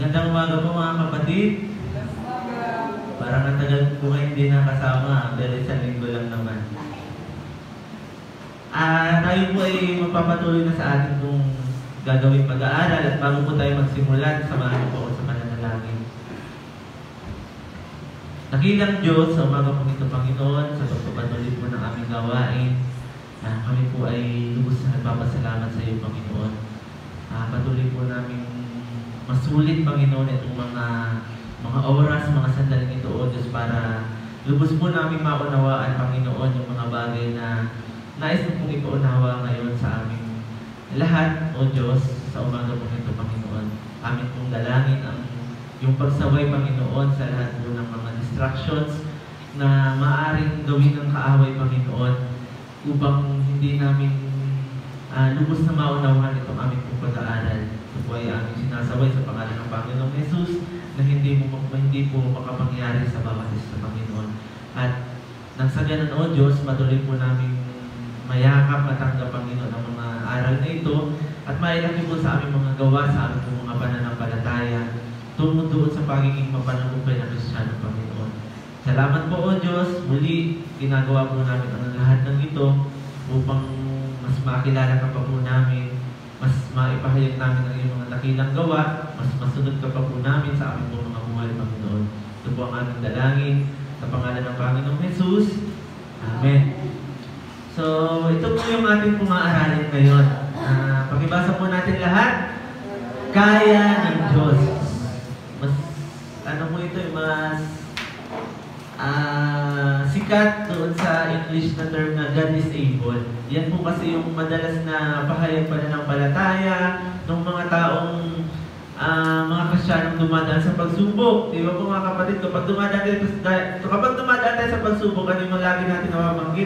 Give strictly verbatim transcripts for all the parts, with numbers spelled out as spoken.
Magandang umaga po mga kapatid. Parang natagal ko ngayon hindi nakasama, pero isang linggo lang naman. Ah, tayo po ay magpapatuloy na sa ating kung gagawing pag-aaral at bago po tayo magsimulan, samahan po ako sa pananalangin. Dakilang Diyos, sa umaga po ito, Panginoon, sa pagpapatuloy po ng aming gawain, ah, kami po ay lubos na nagpapasalamat sa iyo, Panginoon. Ah, patuloy po namin masulit, Panginoon, itong mga mga oras, mga sandaling ito, O Diyos, para lubos po namin maunawaan, Panginoon, yung mga bagay na nais mo pong ipaunawa ngayon sa aming lahat, O Diyos, sa umaga po ito, Panginoon. Amin pong dalangin ang yung pagsaway, Panginoon, sa lahat po ng mga distractions na maaaring gawin ng kaaway, Panginoon, upang hindi namin uh, lubos na maunawaan itong aming pong pag-aaral. Ito po ay aming sinasaway sa pangalan ng Panginoong Jesus na hindi mo hindi po makapangyari sa bawat isa, Panginoon. At nang sa ganun, O Diyos, matuloy po namin mayakap at tanggap, Panginoon, ang mga aral na ito at mailaki po sa aming mga gawa, sa aming mga pananampalataya, tungo doon sa pagiging mapanagumpay na Kristiyano, Panginoon. Salamat po, O Diyos. Muli, ginagawa po namin ang lahat ng ito upang mas makilala ka pa po namin, mas maipahayag namin ang iyong mga dakilang gawa, mas masunod ka pa po namin sa aming mga buhay, Panginoon. Ito po ang aming dalangin sa pangalan ng Panginoong Jesus. Amen. So, ito po yung ating pong-aaralin ngayon. Uh, pakibasa po natin lahat. Kaya ng Diyos. Mas, ano po ito, mas uh, sikat doon sa English na term na God is able. Yan po kasi yung madalas na pahayag pananampalataya ng mga taong uh, mga Kristiyanong dumadaan sa pagsubok. Di ba po mga kapatid, kapag dumadaan tayo, kapag dumadaan tayo sa pagsubok, ano yung lagi natin nababanggit?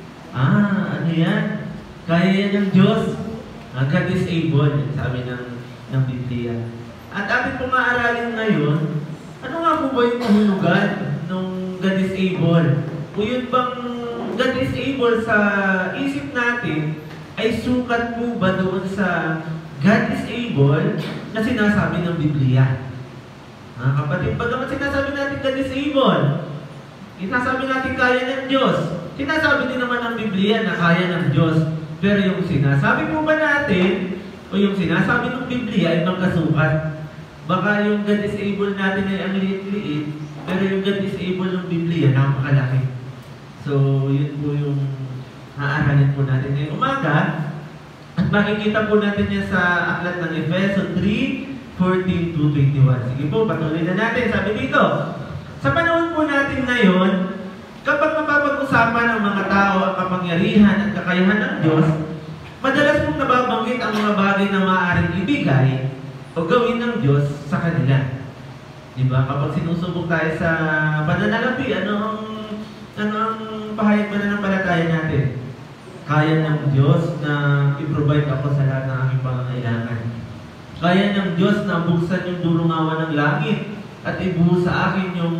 Ah, ano yan? Kaya yan ng Diyos. Uh, God is able, sabi ng, ng Biblia. At ating pong maaralin ngayon, ano nga po ba yung kahulugan ng God is able? O yun bang God is able sa isip natin ay sukat po ba doon sa God is able na sinasabi ng Biblia? Mga kapatid, bagamat sinasabi natin God is able, sinasabi natin kaya ng Diyos, sinasabi din naman ng Biblia na kaya ng Diyos, pero yung sinasabi po ba natin o yung sinasabi ng Biblia ay magkasukat? Baka yung God is able natin ay ang liit-liit, pero yung God is able ng Biblia, napakalaki. So, yun po yung aaralin po natin ngayong umaga. At makikita po natin yan sa aklat ng Efeso three, fourteen to twenty-one. Sige po, patuloy na natin. Sabi dito, sa panahon po natin ngayon, kapag mapapag-usapan ng mga tao ang kapangyarihan at kakayahan ng Diyos, madalas pong nababanggit ang mga bagay na maaaring ibigay o gawin ng Diyos sa kanila. Diba? Kapag sinusubok tayo sa pananalapi, ano ang, ano ang pahayag pananampalataya natin? Kaya ng Diyos na i-provide ako sa lahat ng aking pangangailangan. Kaya ng Diyos na buksan yung durungawan ng langit at ibuhos sa akin yung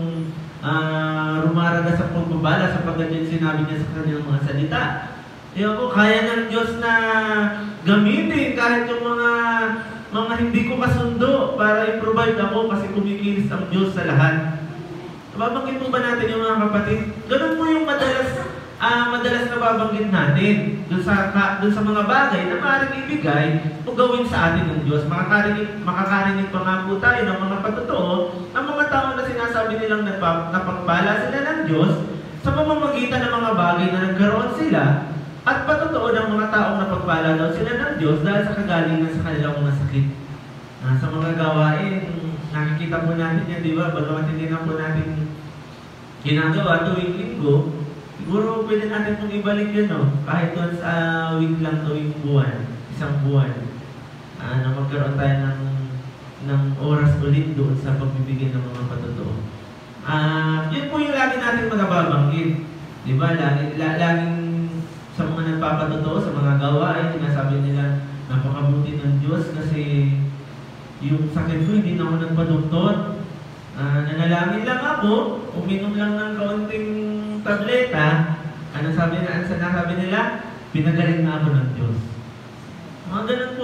uh, rumaragas sa pagbabala sapagkat yung sinabi niya sa kanilang mga salita. Diba po, kaya ng Diyos na gamitin kahit yung mga mga hindi ko kasundo para i-provide ako kasi kumikilos ang Diyos sa lahat. Nababanggit po ba natin yung mga kapatid? Ganun po yung madalas uh, madalas nababanggit natin dun sa, ka, dun sa mga bagay na maaaring ibigay o gawin sa atin ng Diyos. Makakarinig, makakarinig pa nga po tayo ng mga patotoo ng mga tao na sinasabi nilang napagpala sila ng Diyos sa pamamagitan ng mga bagay na nagkaroon sila. At patotoo ng mga taong napagpala daw sila ng Diyos dahil sa kagalingan sa kanilang mga sakit. Uh, sa mga gawain, nakikita po natin yan, di ba? Bagamat hindi na po natin ginagawa tuwing linggo, siguro pwede natin pong ibalik yun, no? Kahit once a uh, week lang tuwing buwan, isang buwan, uh, na magkaroon tayo ng, ng oras ulit doon sa pagbibigay ng mga patotoo. Uh, yun po yung lagi natin magababanggit. Di ba? Lagi, la, laging sa mga nagpapatotoo, sa mga gawain, sinasabi nila, napakabuti ng Diyos kasi yung sakit ko, hindi na ako nagpa-doktor. Uh, nanalangin lang ako, uminom lang ng kaunting tableta. Ano sabi na, ano sinasabi nila? Pinagaling na ako ng Diyos. Mga ganun po yung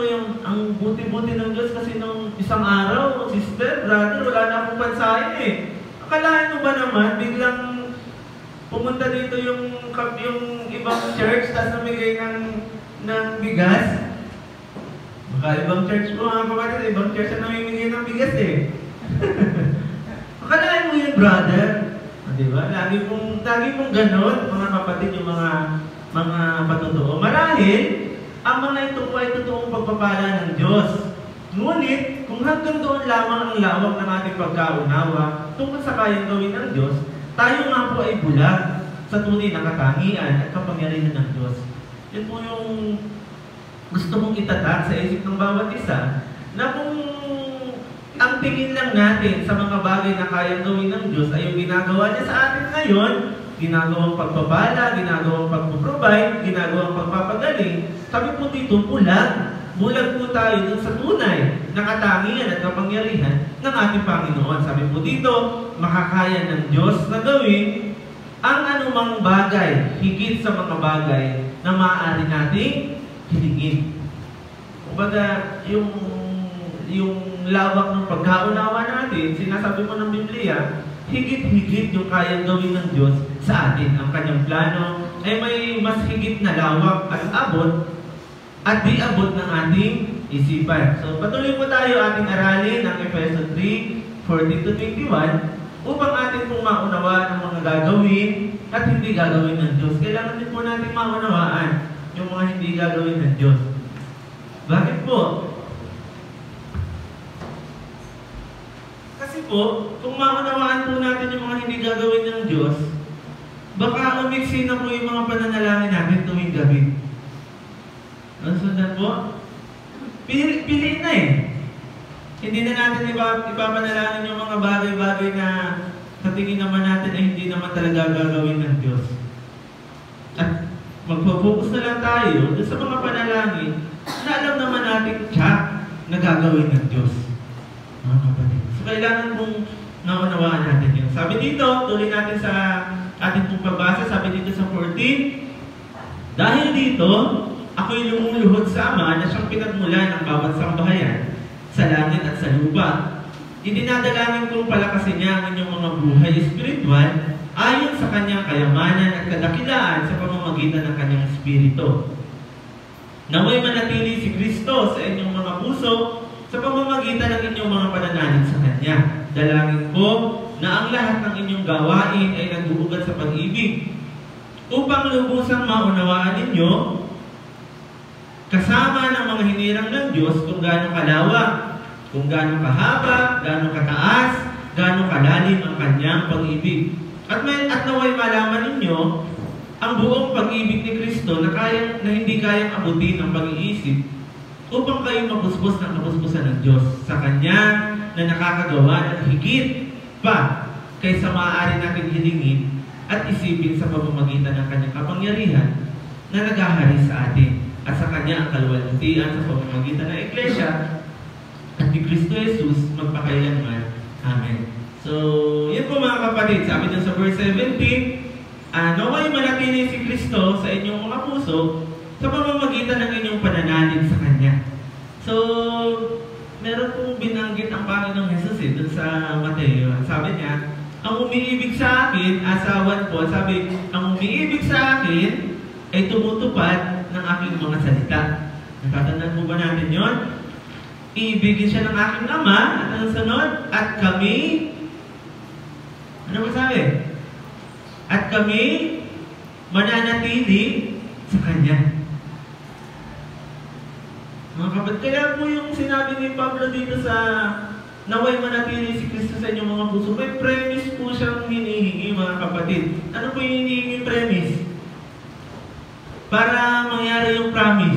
ang buti-buti ng Diyos kasi nung isang araw, sister, brother, wala na akong pansahin eh. Akalain mo ba naman, biglang pumunta dito yung, yung ibang church, tapos namigay ng, ng bigas? Baka ibang church po, mga kapatid, ibang church na namimigay ng bigas eh. Akalain mo yun, brother. Diba? Lagi pong, lagi pong ganon, mga kapatid, yung mga mga patotoo. Marahil, ang mga ito po ay totoong pagpapala ng Diyos. Ngunit, kung hanggang doon lamang ang lawak ng ating pagkaunawa tungkol sa kayang gawin ng Diyos, tayo nga po ay bulag sa tunay na katangian at kapangyarihan ng Diyos. Yan po yung gusto mong itatak sa isip ng bawat isa, na kung ang tingin lang natin sa mga bagay na kayang gawin ng Diyos ay yung ginagawa niya sa atin ngayon, ginagawang pagpapala, ginagawang pagpaprovide, ginagawang pagpapagaling, sabi po dito, bulag. Bulag po tayo dun sa tunay na katangian at kapangyarihan ng ating Panginoon. Sabi po dito, makakaya ng Diyos na gawin ang anumang bagay, higit sa mga bagay na maaari nating hilingin. Kumbaga, yung, yung lawak ng pagkaunawa natin, sinasabi mo ng Biblia, higit-higit yung kayang gawin ng Diyos sa atin. Ang kanyang plano ay may mas higit na lawak at abot at di abot ng ating isipan. So, patuloy po tayo ating aralin ang Efeso three, fourteen to twenty-one upang atin pong maunawaan ang mga gagawin at hindi gagawin ng Diyos. Kailangan din po natin maunawaan yung mga hindi gagawin ng Diyos. Bakit po? Kasi po, kung maunawaan po natin yung mga hindi gagawin ng Diyos, baka umiksi na po yung mga pananalangin natin tuwing gabi. Ang sundan po, pili, piliin na eh. Hindi na natin ipa, ipapanalangin yung mga bagay-bagay na sa tingin naman natin ay hindi naman talaga gagawin ng Diyos. At magpo-focus na lang tayo doon sa mga panalangin na alam naman natin siya na gagawin ng Diyos. Mga kapatid. So, kailangan pong naunawaan natin yun. Sabi dito, tuloy natin sa ating pong pagbasa, sabi dito sa fourteen, dahil dito, ako'y lumuluhod sa Ama na siyang pinagmulan ng bawat sambahayan sa langit at sa lupa. Idinadalangin kong palakasin niya ang inyong mga buhay espiritual ayon sa kanyang kayamanan at kadakilaan sa pamamagitan ng kanyang espiritu. Naway manatili si Kristo sa inyong mga puso sa pamamagitan ng inyong mga pananalig sa Kanya. Dalangin ko na ang lahat ng inyong gawain ay nagbuugat sa pag-ibig upang lubusang maunawaan ninyo kasama ng mga hinirang ng Diyos kung gaano kalawak, kung gaano kahaba, gaano kataas, gaano kalalim ang Kanyang pag-ibig. At, may, at naway malaman ninyo ang buong pag-ibig ni Kristo na, kayang, na hindi kayang abutin ng pag-iisip upang kayo mapuspos ng kapuspusan ng Diyos sa Kanya na nakakagawa ng higit pa kaysa maaari natin hilingin at isipin sa pamamagitan ng Kanyang kapangyarihan na naghahari sa atin at sa Kanya ang kaluwalhatian sa pamamagitan ng Iglesia at ni Kristo Jesus magpakailanman. Amen. So, yun po mga kapatid, sabi dun sa verse seventeen, uh, naway manatili si Kristo sa inyong mga puso sa pamamagitan ng inyong pananalig sa Kanya. So, meron pong binanggit ang Panginoong Jesus eh, dun sa Mateo. Sabi niya, ang umiibig sa akin, asawan po, sabi, ang umiibig sa akin ay tumutupad ng aking mga salita. Natatandaan mo ba natin yon? Iibigin siya ng aking Ama, at ang sunod, at kami, ano ba sabi? At kami mananatili sa Kanya. Mga kapatid, kaya po yung sinabi ni Pablo dito sa naway manatili si Kristo sa inyong mga puso, may premise po siyang hinihingi mga kapatid. Ano po yung hinihingi premise? Para mangyari yung promise.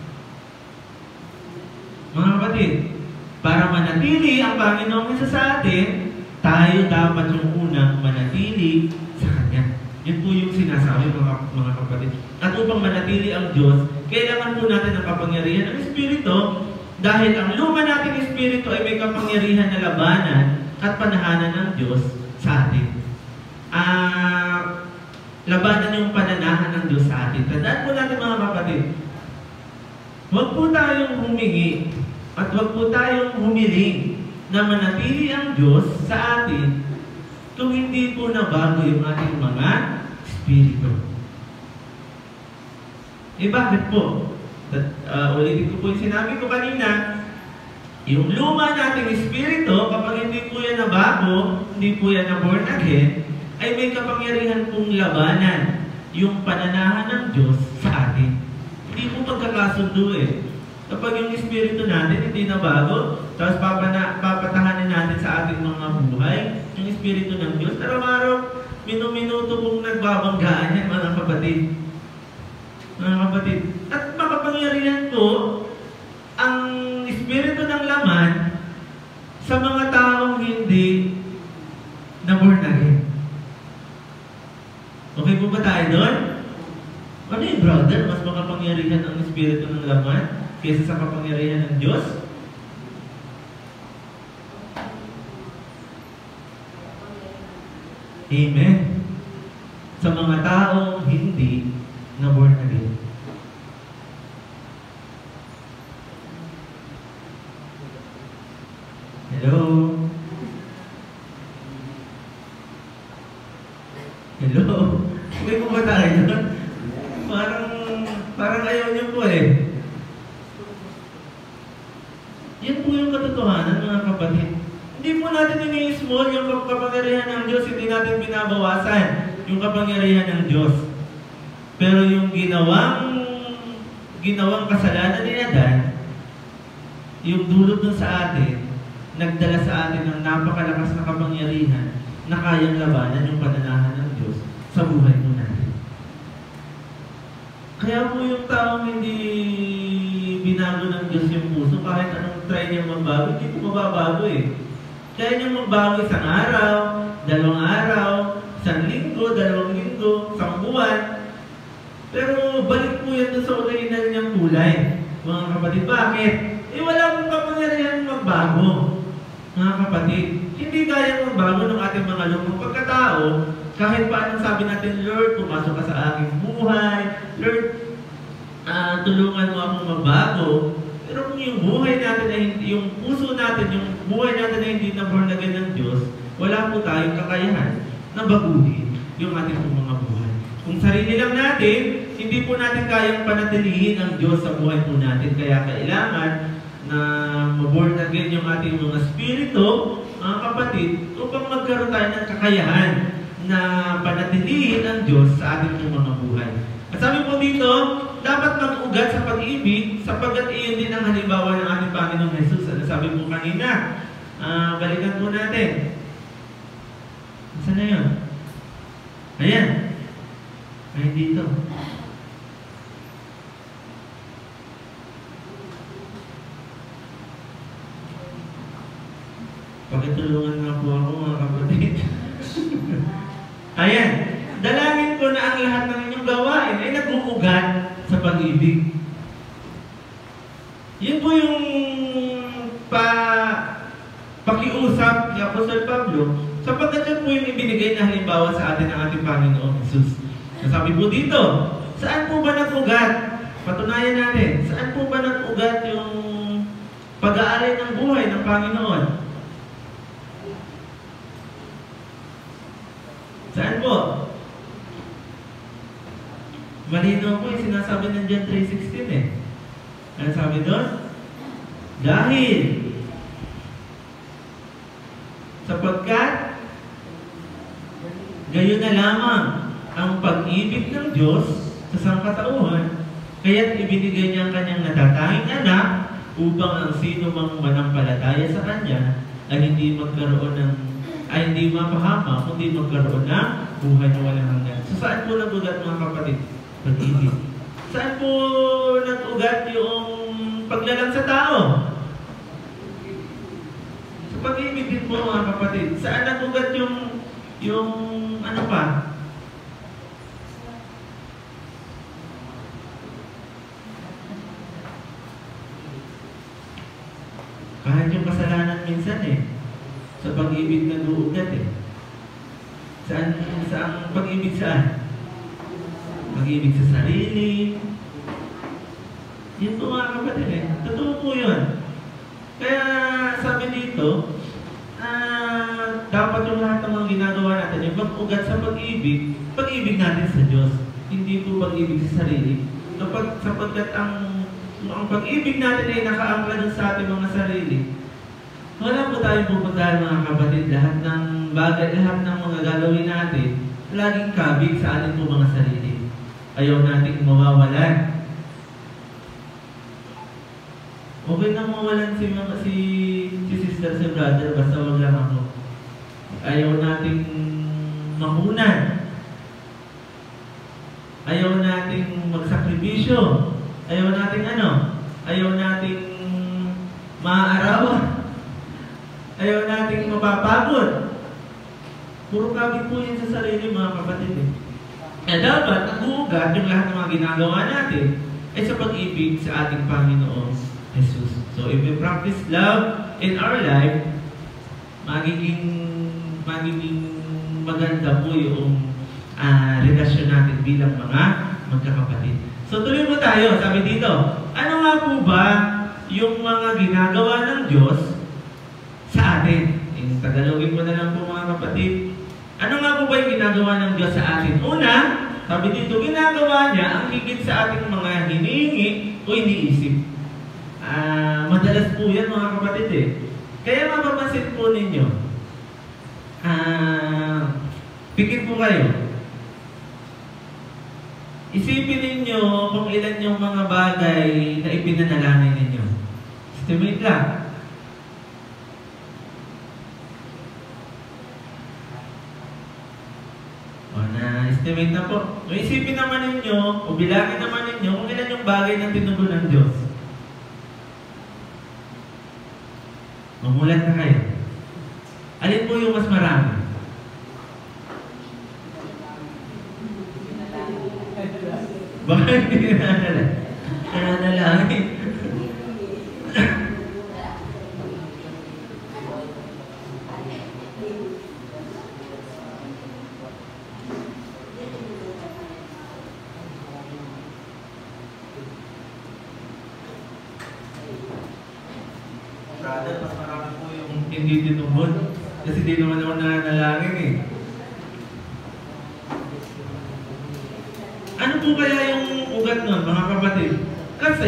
Mga kapatid, para manatili ang Panginoong isa sa atin, tayo dapat yung unang manatili sa Kanya. Yun po yung sinasabi mga, mga kapatid. At upang manatili ang Diyos, kailangan po natin ang kapangyarihan ng Espiritu dahil ang luma nating Espiritu ay may kapangyarihan na labanan at panahanan ng Diyos sa atin. Ah... Uh, labanan yung pananahan ng Diyos sa atin. Tandaan po natin mga kapatid, Huwag po tayong humingi at huwag po tayong humiling na manatili ang Diyos sa atin kung hindi po nabago yung ating mga espiritu. Eh bakit po? Uh, ulitin ko po yung sinabi ko kanina, yung luma nating espiritu, kapag hindi po yan nabago, hindi po yan na-born again, ay may kapangyarihan pong labanan yung pananahan ng Diyos sa atin. Hindi po magkakasundo eh. Kapag yung espiritu natin hindi na bago, tapos papana, papatahanin natin sa ating mga buhay, yung espiritu ng Diyos, araw-araw, minu-minuto pong nagbabanggaan yan, mga kapatid. Mga kapatid. At makapangyarihan po, ang espiritu ng laman sa mga taong hindi na born again. Okay po ba tayo doon? Ano yung brother? Mas makapangyarihan ang espiritu ng laman kaysa sa kapangyarihan ng Diyos? Amen. Sa mga taong hindi na born again. Hello? Hello? Okay po ba tayo doon? Parang, parang ayaw niyo po eh. Yan po yung katotohanan, mga kapatid. Hindi po natin ini-small yung kapangyarihan ng Diyos, hindi natin binabawasan yung kapangyarihan ng Diyos. Pero yung ginawang ginawang kasalanan ni Adan, yung dulot dun sa atin, nagdala sa atin ng napakalakas na kapangyarihan na kayang labanan yung pananahan ng Diyos sa buhay mo natin. Kaya po yung taong hindi binago ng Diyos yung puso, kahit anong try niyang magbago, hindi po mababago eh. Kaya niyang magbago isang araw, dalawang araw, isang linggo, dalawang linggo, isang buwan. Pero balik po yan sa original niyang kulay. Mga kapatid, bakit? Eh wala pong kapangyarihan magbago. Mga kapatid, hindi kaya magbago ng ating mga lumang pagkatao. Kahit paano sabi natin, Lord, pumasok ka sa aking buhay. Lord, uh, tulungan mo akong magbago. Pero kung yung buhay natin ay hindi, yung puso natin, yung buhay natin ay hindi na born again ng Diyos, wala po tayong kakayahan na baguhin yung ating mga buhay. Kung sarili lang natin, hindi po natin kayang panatilihin ang Diyos sa buhay po natin. Kaya kailangan na maborn again yung ating mga spirito, mga kapatid, upang magkaroon tayo ng kakayahan na panatilihin ang Diyos sa ating mga buhay. At sabi po dito, dapat mag-ugat sa pag-ibig sapagkat iyon din ang halimbawa ng ating Panginoong Jesus. Ano sabi po kanina? Uh, balikan po natin. Saan na yun? Ayan. Ay, dito. Pakitulungan nga po ako, mga kapatid. Ayan. Dalangin ko na ang lahat ng inyong gawain ay nag-uugat sa pag-ibig. Yun po yung pa, pakiusap ni Apostol Pablo sapagkat yun po yung ibinigay na halimbawa sa atin ng ating Panginoong Jesus. Sabi po dito, saan po ba nag-ugat? Patunayan natin, saan po ba nag-ugat yung pag-aari ng buhay ng Panginoon? Saan po? Malino po yung sinasabi ng John three sixteen eh. Ano sabi doon? Dahil sapagkat gayon na lamang ang pag-ibig ng Diyos sa sangkatauhan, kaya't ibinigay niya ang kanyang natatanging anak upang ang sino mang manampalataya sa kanya ay hindi magkaroon ng ay hindi mapahama, kundi magkaroon ng buhay na walang hanggan. So saan po nag-ugat, mga kapatid? Pag-ibig. Saan po nag-ugat yung paglalang sa tao? Sa pag-ibig din po, mga kapatid. Saan nag-ugat yung yung ano pa? Kahit yung kasalanan minsan eh, sa pag-ibig nag-uugat eh. Saan, saan pag-ibig saan? Pag-ibig sa sarili, Yun po mga kapatid eh. Totoo po yun. Kaya sabi dito, ah, dapat yung lahat ng mga ginagawa natin, yung pag-ugat sa pag-ibig, pag-ibig natin sa Diyos. Hindi po pag-ibig sa sarili. Kapag sapagkat ang, ang pag-ibig natin ay nakaangla dun sa ating mga sarili, wala po tayong pupuntahan mga kapatid. Lahat ng bagay, lahat ng mga gagawin natin, laging kabig sa ating po mga sarili. Ayaw nating mawawalan. Okay na mawalan si, mga, si, si sister, si brother, basta wag lang ako. Ayaw nating mahunan. Ayaw nating magsakripisyo. Ayaw nating ano? Ayaw nating maaarawan. Ayaw nating mapapagod. Puro kabig po yan sa sarili mga kapatid eh. Eh dapat nag-uugat yung lahat ng mga ginagawa natin ay sa pag-ibig sa ating Panginoong Jesus. So if we practice love in our life, magiging magiging maganda po yung uh, relasyon natin bilang mga magkakapatid. So tuloy mo tayo, sabi dito, ano nga po ba yung mga ginagawa ng Diyos sa atin? Yung Tagalogin mo na lang po mga kapatid. Ano nga po ba yung ginagawa ng Diyos sa atin? Una, sabi dito, ginagawa niya ang higit sa ating mga hinihingi o iniisip. Uh, madalas po yan mga kapatid eh. Kaya mapapansin po ninyo, uh, pikit po kayo. Isipin ninyo kung ilan yung mga bagay na ipinanalangin ninyo. Estimate lang. O na-estimate na po. O isipin naman ninyo, o bilangin naman ninyo kung ilan yung bagay na tinugon ng Diyos. Mamulat na kayo. Alin po yung mas marami? Bakit hindi nanalangin? Nanalangin. Brother, mas marami po yung hindi tinubod. Kasi di naman naman nananalangin eh. Ano po kaya yung ugat nun, mga kapatid? Kasi,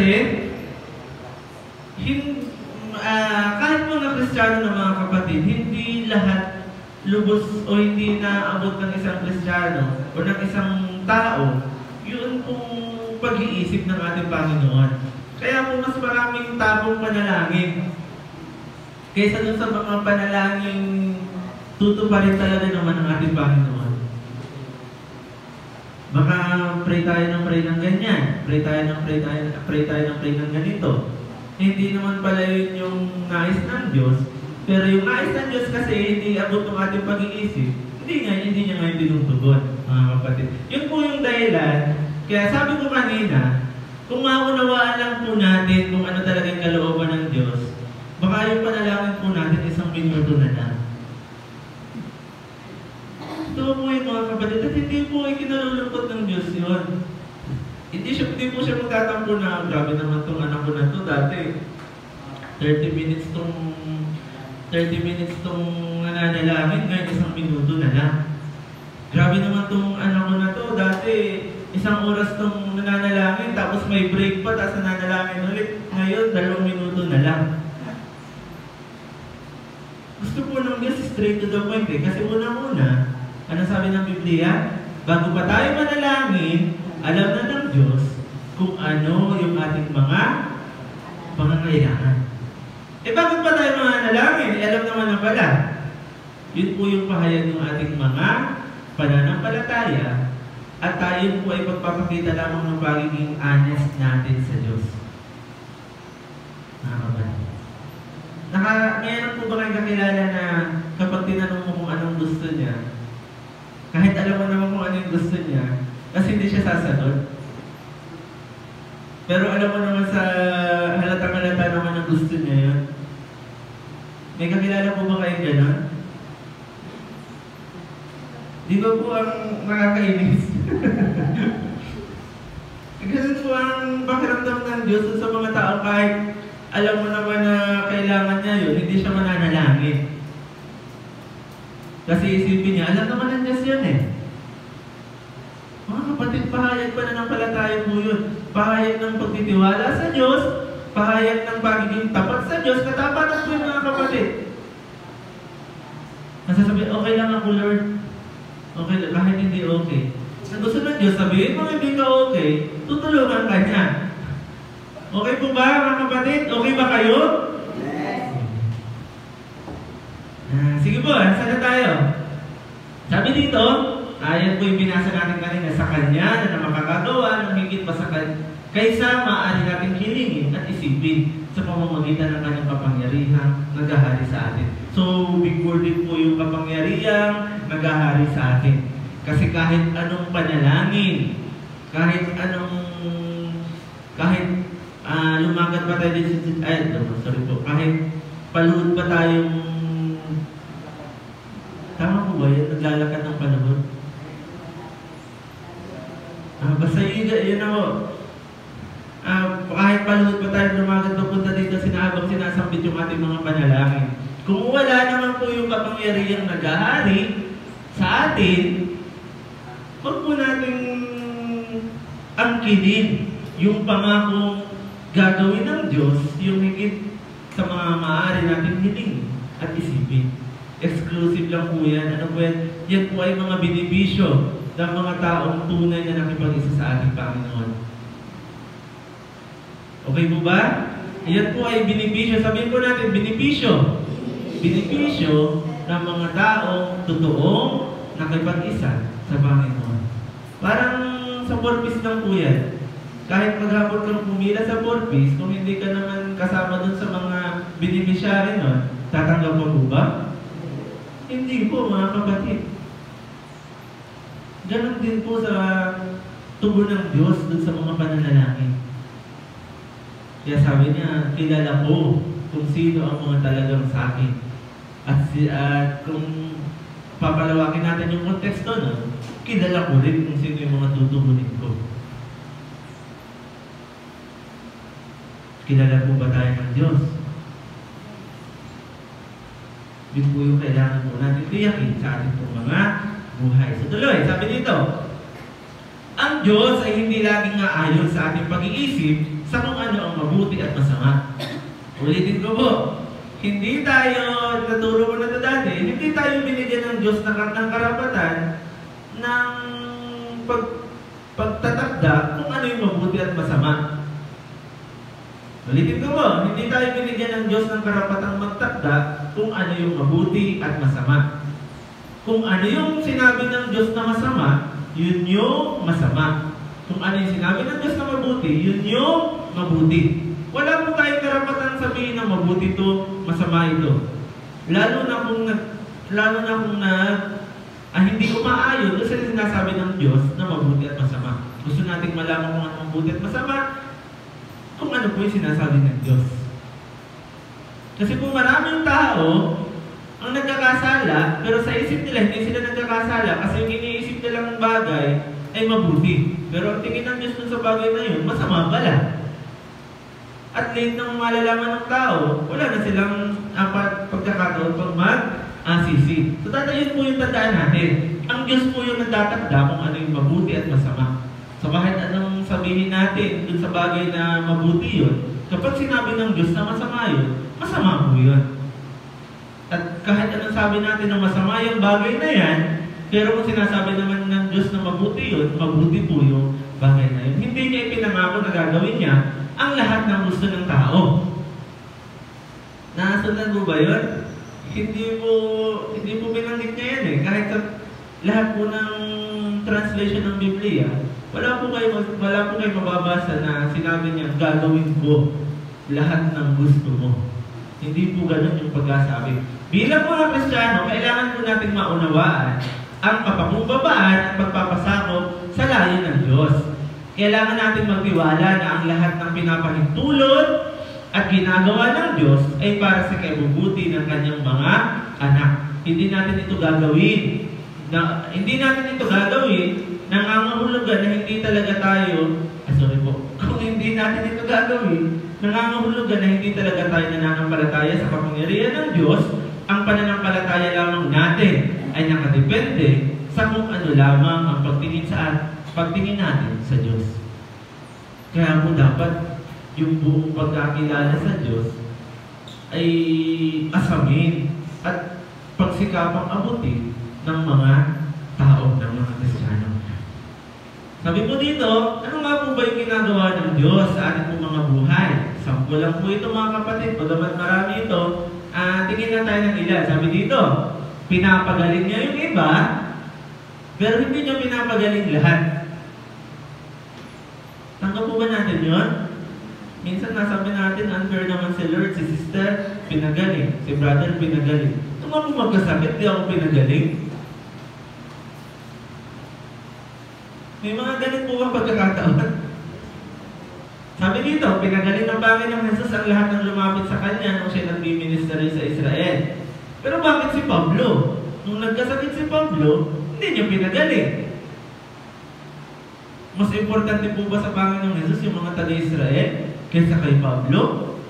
hin, uh, kahit mga Kristiyano na mga kapatid, hindi lahat lubos o hindi naabot ng isang Kristiyano o ng isang tao, yun pong pag-iisip ng ating Panginoon. Kaya po mas maraming tabong panalangin. Kaysa dun sa mga panalangin, tutuparin talaga naman ng ating Panginoon. Baka pray tayo ng pray ng ganyan, pray tayo ng pray tayo, pray tayo ng pray ng ganito. Hindi naman pala yun yung nais ng Diyos, pero yung nais ng Diyos kasi hindi abot ng ating pag-iisip, hindi nga, hindi niya ngayon tinutugon, mga kapatid. Yun po yung dahilan, kaya sabi ko kanina, kung maunawaan lang po natin kung ano talaga yung kalooban ng Diyos, baka yung panalangin po natin isang minuto na lang. Ito po yung mga kapatid, at hindi po ay kinalulungkot ng Diyos yun. Hindi, siya, hindi po siya magtatampo na, grabe naman itong anak ko na ito dati. thirty minutes itong thirty minutes itong nananalangin, ngayon isang minuto na lang. Grabe naman itong anak ko na ito dati, isang oras itong nananalangin, tapos may break pa, tapos nananalangin ulit. Ngayon, dalawang minuto na lang. Gusto po ng Diyos straight to the point eh. Kasi una-una, ano sabi ng Biblia? Bago pa tayo manalangin, alam na ng Diyos kung ano yung ating mga pangangailangan. Eh bakit pa tayo manalangin? Eh, alam naman na pala. Yun po yung pahayag ng ating mga pananampalataya at tayo po ay pagpapakita lamang ng pagiging honest natin sa Diyos. Nakakabali. Naka, mayroon po ba kayong kakilala na kapag tinanong mo kung anong gusto niya, kahit alam mo naman kung ano yung gusto niya, kasi hindi siya sasagot. Pero alam mo naman sa halatang-halata naman ang gusto niya yun. May kakilala po ba kayong gano'n? Di ba po ang nakakainis? Ganun po ang yung pakiramdam ng Diyos sa mga tao kahit alam mo naman na kailangan niya yun, hindi siya mananalangin. Kasi isipin niya, alam naman ng Diyos yun eh. Mga kapatid, pahayag pa na ng palataya mo yun. Pahayag ng pagtitiwala sa Diyos, pahayag ng pagiging tapat sa Diyos, katapatan po yun mga kapatid. Nasasabi, okay lang ako Lord. Okay lang, kahit hindi okay. Ang gusto ng Diyos, sabihin mo hindi ka okay, tutulungan ka niya. Okay po ba mga kapatid? Okay ba kayo? Yes. Ah, sige po, saan na tayo? Sabi dito, ayan po yung binasa natin kanina, sa Kanya na makakagawa ng higit pa sa Kanya, kaysa maaari natin hilingin at isipin sa pamamagitan ng Kanyang kapangyarihan naghahari sa atin. So, big word din po yung kapangyarihan naghahari sa atin. Kasi kahit anong panalangin, kahit anong, kahit uh, lumagat pa tayo din, ay, sorry po, kahit paluhod pa tayong, tama po ba yun? Naglalakad ng paluhod? Ah, basta yun, yun ako. Ah, kahit paluhod pa tayo lumagat papunta dito, sinahabang sinasambit yung ating mga panalangin. Kung wala naman po yung kapangyarihang naghahari sa atin, huwag po natin angkinin yung pangakong gagawin ng Diyos, yung higit sa mga maaari natin hiling at isipin. Exclusive lang po yan. Ano po yan? Yan po ay mga binibisyo ng mga taong tunay na nakipag-isa sa ating Panginoon. Okay po ba? Yan po ay binibisyo. Sabihin po natin, binibisyo. Binibisyo ng mga taong totoong nakipag-isa sa Panginoon. Parang sa four-piece lang po yan. Kahit maghapon kang pumila sa four-piece, kung hindi ka naman kasama dun sa mga beneficiary nun, tatanggap mo po ba? Hindi po mga kapatid. Ganon din po sa tubo ng Diyos dun sa mga pananalangin. Kaya sabi niya, kilala ko kung sino ang mga talagang sa akin. At, si, at kung papalawakin natin yung konteksto, no? Kilala ko rin kung sino yung mga tutugunin ko. Kilala po ba tayo ng Diyos? Yun po yung kailangan po natin tiyakin sa ating pong mga buhay. So tuloy, sabi dito, ang Diyos ay hindi laging aayon sa ating pag-iisip sa kung ano ang mabuti at masama. Ulitin ko po, hindi tayo, naturo mo na ito dati, hindi tayo binigyan ng Diyos ng, ng karapatan ng pag, pagtatakda kung ano yung mabuti at masama. Ulitin ko po, hindi tayo binigyan ng Diyos ng karapatang magtakda kung ano yung mabuti at masama. Kung ano yung sinabi ng Diyos na masama, yun yung masama. Kung ano yung sinabi ng Diyos na mabuti, yun yung mabuti. Wala po tayong karapatan sabihin na mabuti ito, masama ito. Lalo na kung nag, lalo na kung nag, ah, hindi ko maayon doon sa sinasabi ng Diyos na mabuti at masama. Gusto nating malaman kung ano mabuti at masama, kung ano po yung sinasabi ng Diyos. Kasi kung maraming tao ang nagkakasala, pero sa isip nila, hindi sila nagkakasala kasi yung iniisip nilang bagay ay mabuti. Pero ang tingin ng Diyos dun sa bagay na yun, masama pala. At late nang malalaman ng tao, wala na silang apat pagkakataon pag mag-asisi. So tatayin po yung tandaan natin. Ang Diyos po yung nagtatakda kung ano yung mabuti at masama. So kahit anong sabihin natin dun sa bagay na mabuti yun, kapag sinabi ng Diyos na masama yun, masama po yun. At kahit anong sabi natin na masama yung bagay na yan, pero kung sinasabi naman ng Diyos na mabuti yun, mabuti po yung bagay na yun. Hindi niya ipinangako na gagawin niya ang lahat ng gusto ng tao. Nasundan mo ba yun? Hindi po, hindi po binanggit niya yan eh. Kahit sa lahat po ng translation ng Biblia, wala po kayo, wala po kayo mababasa na sinabi niya, gagawin ko lahat ng gusto mo. Hindi po ganun yung pagkasabi. Bilang mga Kristiyano, kailangan po natin maunawaan ang kapakumbabaan at pagpapasakop sa layo ng Diyos. Kailangan natin magtiwala na ang lahat ng pinapahintulot at ginagawa ng Diyos ay para sa kabubuti ng kanyang mga anak. Hindi natin ito gagawin. Na, hindi natin ito gagawin nangangahulugan na hindi talaga tayo, ah, sorry po, kung hindi natin ito gagawin, nangangahulugan na hindi talaga tayo nananampalataya sa kapangyarihan ng Diyos, ang pananampalataya lamang natin ay nakadepende sa kung ano lamang ang pagtingin sa pagtingin natin sa Diyos. Kaya po dapat yung buong pagkakilala sa Diyos ay asamin at pagsikapang abutin ng mga tao, ng mga Kristiyano. Sabi po dito, ano nga po ba yung ginagawa ng Diyos sa ating po mga buhay? Sample lang po ito mga kapatid, pagamat marami ito, uh, tingin na tayo ng ilan. Sabi dito, pinapagaling niya yung iba, pero hindi niya pinapagaling lahat. Tanggap po ba natin yun? Minsan nasabi natin, unfair naman si Lord, si sister, pinagaling. Si brother, pinagaling. Kung ako magkasakit, di ako pinagaling. May mga ganit po bang pagkakataon? Sabi dito, pinagaling ng Panginoong Jesus ang lahat ng lumapit sa Kanya nung siya nag-ministry sa Israel. Pero bakit si Pablo? Nung nagkasakit si Pablo, hindi niya pinagaling. Mas importante po ba sa Panginoong Jesus yung mga taga-Israel kaysa kay Pablo?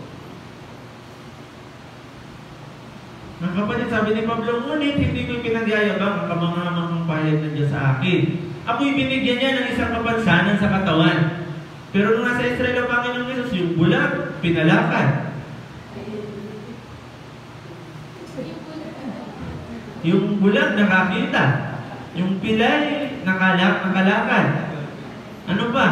Mga kapatid, sabi ni Pablo, ngunit hindi ko pinagyayabang ang kamangamang pahayag ng Diyos sa akin. Ako'y binigyan niya ng isang kapansanan sa katawan. Pero nung nasa Israel ang Panginoong Jesus, yung bulag, pinalakad. Yung bulag, nakakita. Yung pilay, nakalak, nakalakad. Ano pa?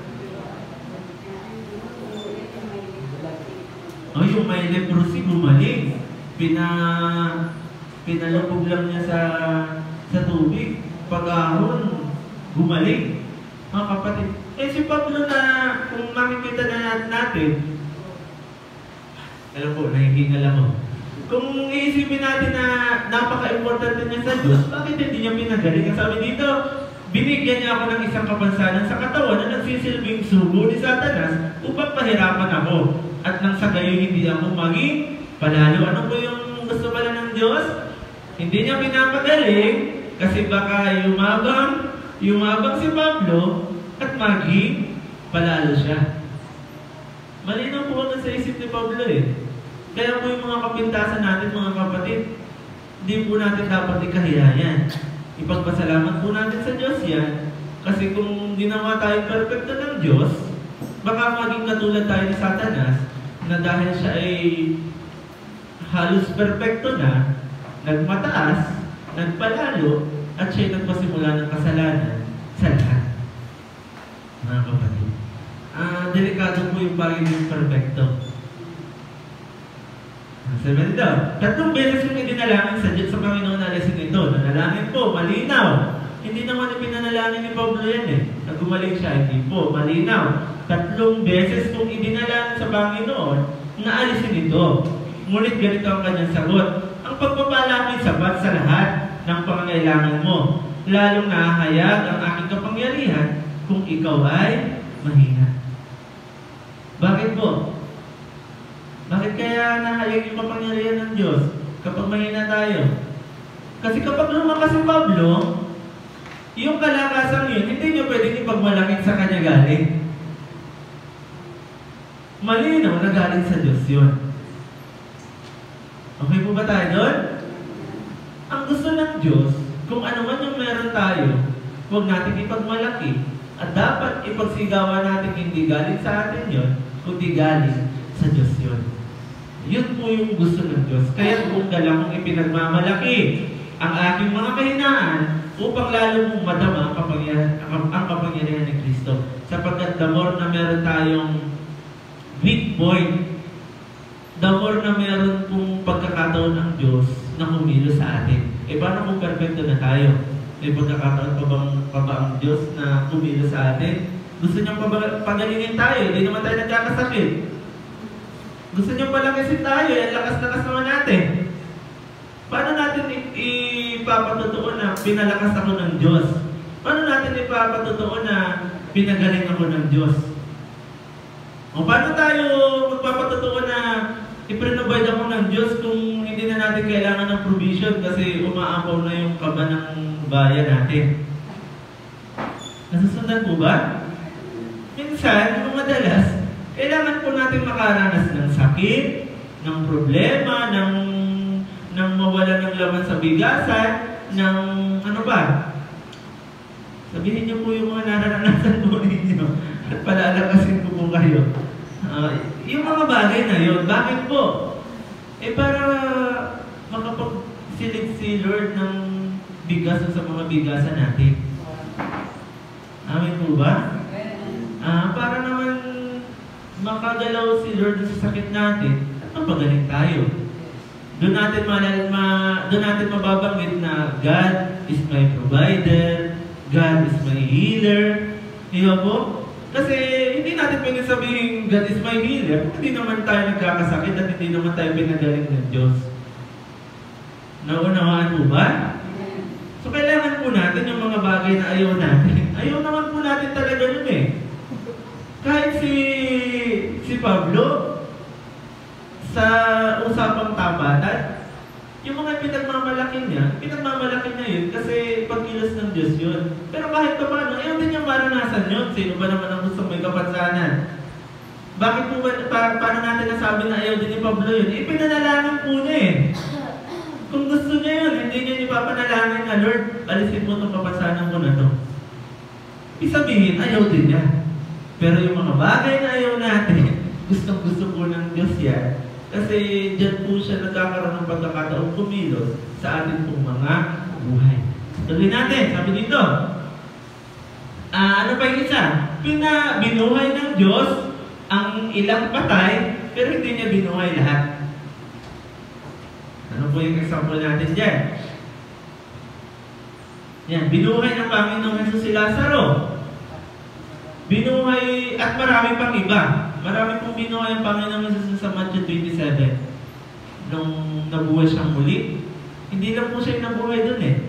O yung may leprosy, bumalik. Pina, pinalubog lang niya sa, sa tubig. Pag-ahon, bumalik. Mga kapatid, eh si Pablo na, kung makikita na natin, alam po, nahihingal ako. Kung iisipin natin na napaka-importante niya sa Diyos, bakit hindi niya pinagaling? Ang sabi dito, binigyan niya ako ng isang kapansanan sa katawan na nagsisilbing sugo ni Satanas upang pahirapan ako. At nang sa gayon hindi ako maging panalo. Ano po yung gusto pala ng Diyos? Hindi niya pinapagaling kasi baka yumabang, yumabang si Pablo at maging palalo siya. Malinaw po ako sa isip ni Pablo eh. Kaya po yung mga kapintasan natin, mga kapatid, hindi po natin dapat ikahiya yan. Ipagpasalamat po natin sa Diyos yan. Kasi kung ginawa tayo perfecto ng Diyos, baka maging katulad tayo ni Satanas, na dahil siya ay halos perfecto na, nagmataas, nagpalalo, at siya'y nagpasimula ng kasalanan sa lahat. Mga kapatid. Ah, delikado po yung pagiging perfecto. Sabi dito, tatlong beses yung idinalangin sa Diyos sa Panginoon na alisin ito. Nanalangin po, malinaw. Hindi naman ipinanalangin ni Pablo yan eh. Nagumaling siya, hindi po, malinaw. Tatlong beses kong idinalangin sa Panginoon na alisin ito. Ngunit ganito ang kanyang sagot. Ang pagpapala ko'y sapat sa lahat ng pangangailangan mo. Lalong nahahayag ang aking kapangyarihan kung ikaw ay mahina. Bakit po? Bakit kaya nahayag yung kapangyarihan ng Diyos kapag mahina tayo? Kasi kapag lumakas si Pablo, yung kalakasan yun, hindi niyo pwedeng ipagmalakit sa kanya galing. Malinaw na galing sa Diyos yun. Okay po ba tayo doon? Ang gusto ng Diyos, kung ano man yung meron tayo, huwag natin ipagmalaki. At dapat ipagsigawan natin hindi galing sa atin yun, kundi galing sa Diyos yun. Yun po yung gusto ng Diyos. Kaya kung dala kong ipinagmamalaki ang aking mga kahinaan upang lalo mong madama ang kapangyarihan, ang, ang kapangyarihan ni Kristo. Sapagkat the more na meron tayong weak point, the more na meron pong pagkakataon ng Diyos na kumilos sa atin. E paano kung perfecto na tayo? May pagkakataon pa bang pa ba ang Diyos na kumilos sa atin? Gusto niyang pagalingin tayo, hindi naman tayo nagkakasakit. Gusto niyo palakisin tayo, eh, lakas-lakas naman natin. Paano natin ipapatutuon na pinalakas ako ng Diyos? Paano natin ipapatutuon na pinagaling ako ng Diyos? O paano tayo magpapatutuon na ipre-provide ako ng Diyos kung hindi na natin kailangan ng provision kasi umaapaw na yung kaba ng bayan natin? Nasundan po ba? Minsan, yung madalas, kailangan po natin makaranas ng sakit, ng problema, ng, ng mawala ng laman sa bigasan, ng ano ba? Sabihin niyo po yung mga nararanasan po ninyo at palaalakasin ko po kayo. Uh, yung mga bagay na yun, bakit po? Eh para makapagsilid si Lord ng bigas sa mga bigasan natin. Amin po ba? Uh, para naman makagalaw si Lord sa sakit natin at mapagaling tayo. Doon natin, ma ma doon natin mababanggit na God is my provider, God is my healer. Di ba po? Kasi hindi natin pwede sabihin God is my healer, hindi naman tayo nagkakasakit at hindi naman tayo pinagaling ng Diyos. Naunawaan po ba? So kailangan po natin yung mga bagay na ayaw natin. Ayaw naman po natin talaga yun eh. Kahit si, si Pablo, sa usapang tapatan, yung mga pinagmamalaki niya, pinagmamalaki niya yun kasi pagkilos ng Diyos yun. Pero kahit pa paano, ayaw din niya maranasan yun. Sino ba naman ang gusto may kapansanan? Bakit po ba, pa, paano natin nasabi na ayaw din ni Pablo yun? Eh, pinanalangin po niya eh. Kung gusto niya yun, hindi niya ipapanalangin na, Lord, alisin mo itong kapansanan ko na to. Isabihin, ayaw din niya. Pero yung mga bagay na ayaw natin, gustong-gusto po ng Diyos yan. Kasi dyan po siya nagkakaroon ng pagkakataong kumilos sa ating pong mga buhay. Tuloy natin, sabi dito. Uh, ano pa yung isa? Pina, binuhay ng Diyos ang ilang patay, pero hindi niya binuhay lahat. Ano po yung example natin dyan? Yan, binuhay ng Panginoong Jesus si Lazaro. Binuhay, at marami pang iba. Marami pong binuhay ang Panginoong Jesus sa Matthew twenty-seven. Nung nabuhay siyang muli, hindi lang po siya nabuhay dun eh.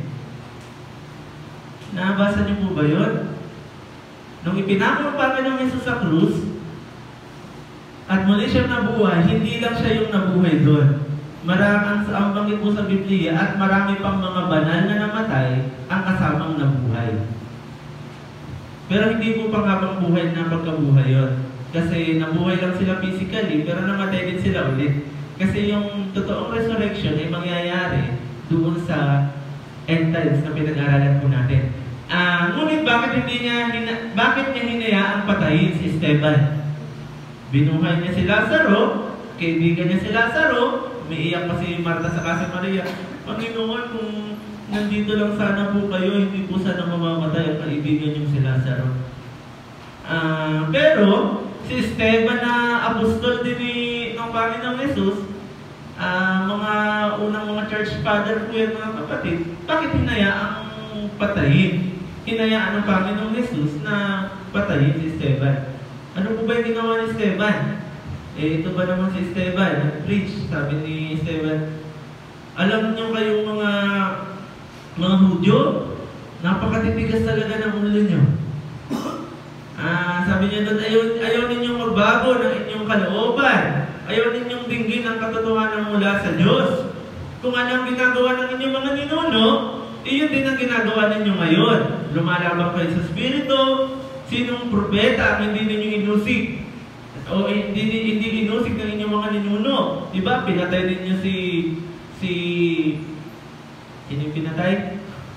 Nabasa niyo po ba yun? Nung ipinako ang Panginoong Jesus sa krus, at muli siyang nabuhay, hindi lang siya yung nabuhay dun. Maraming ang banggit po sa Biblia at marami pang mga banal na namatay ang kasamang nabuhay. Pero hindi po pang habang buhay na pagkabuhay yun. Kasi nabuhay lang sila physically, pero namatay din sila ulit. Kasi yung totoong resurrection ay mangyayari doon sa end times na pinag-aralan po natin. Uh, ngunit bakit hindi niya, hina, bakit niya hinayaang patayin si Esteban? Binuhay niya si Lazaro, kaibigan niya si Lazaro, umiiyak pa si Marta sa kasi Maria, Panginoon, kung nandito lang sana po kayo, hindi po sana mamamatay ang kaibigan niyong si Lazaro. Uh, pero, si Esteban na apostol din ni ng Panginoong Jesus, uh, mga unang mga church father po yan mga kapatid, bakit hinayaang patayin? Hinayaan ng Panginoong Jesus na patayin si Esteban. Ano po ba yung ginawa ni Esteban? Eh, ito ba naman si Esteban? Nag-preach, sabi ni Esteban, alam niyo kayong mga mga Hudyo, napakatitigas talaga ng ulo niyo. Ah, sabi niya doon, ayaw, ayaw ninyong magbago ng inyong kalooban. Ayaw ninyong dinggin ang katotohanan mula sa Diyos. Kung ano ang ginagawa ng inyong mga ninuno, iyon din ang ginagawa ninyo ngayon. Lumalabang kayo sa Espiritu, sinong propeta ang hindi ninyo inusik? O hindi, hindi inusik ng inyong mga ninuno. Diba? Pinatay ninyo si... si... Sino yung pinatay?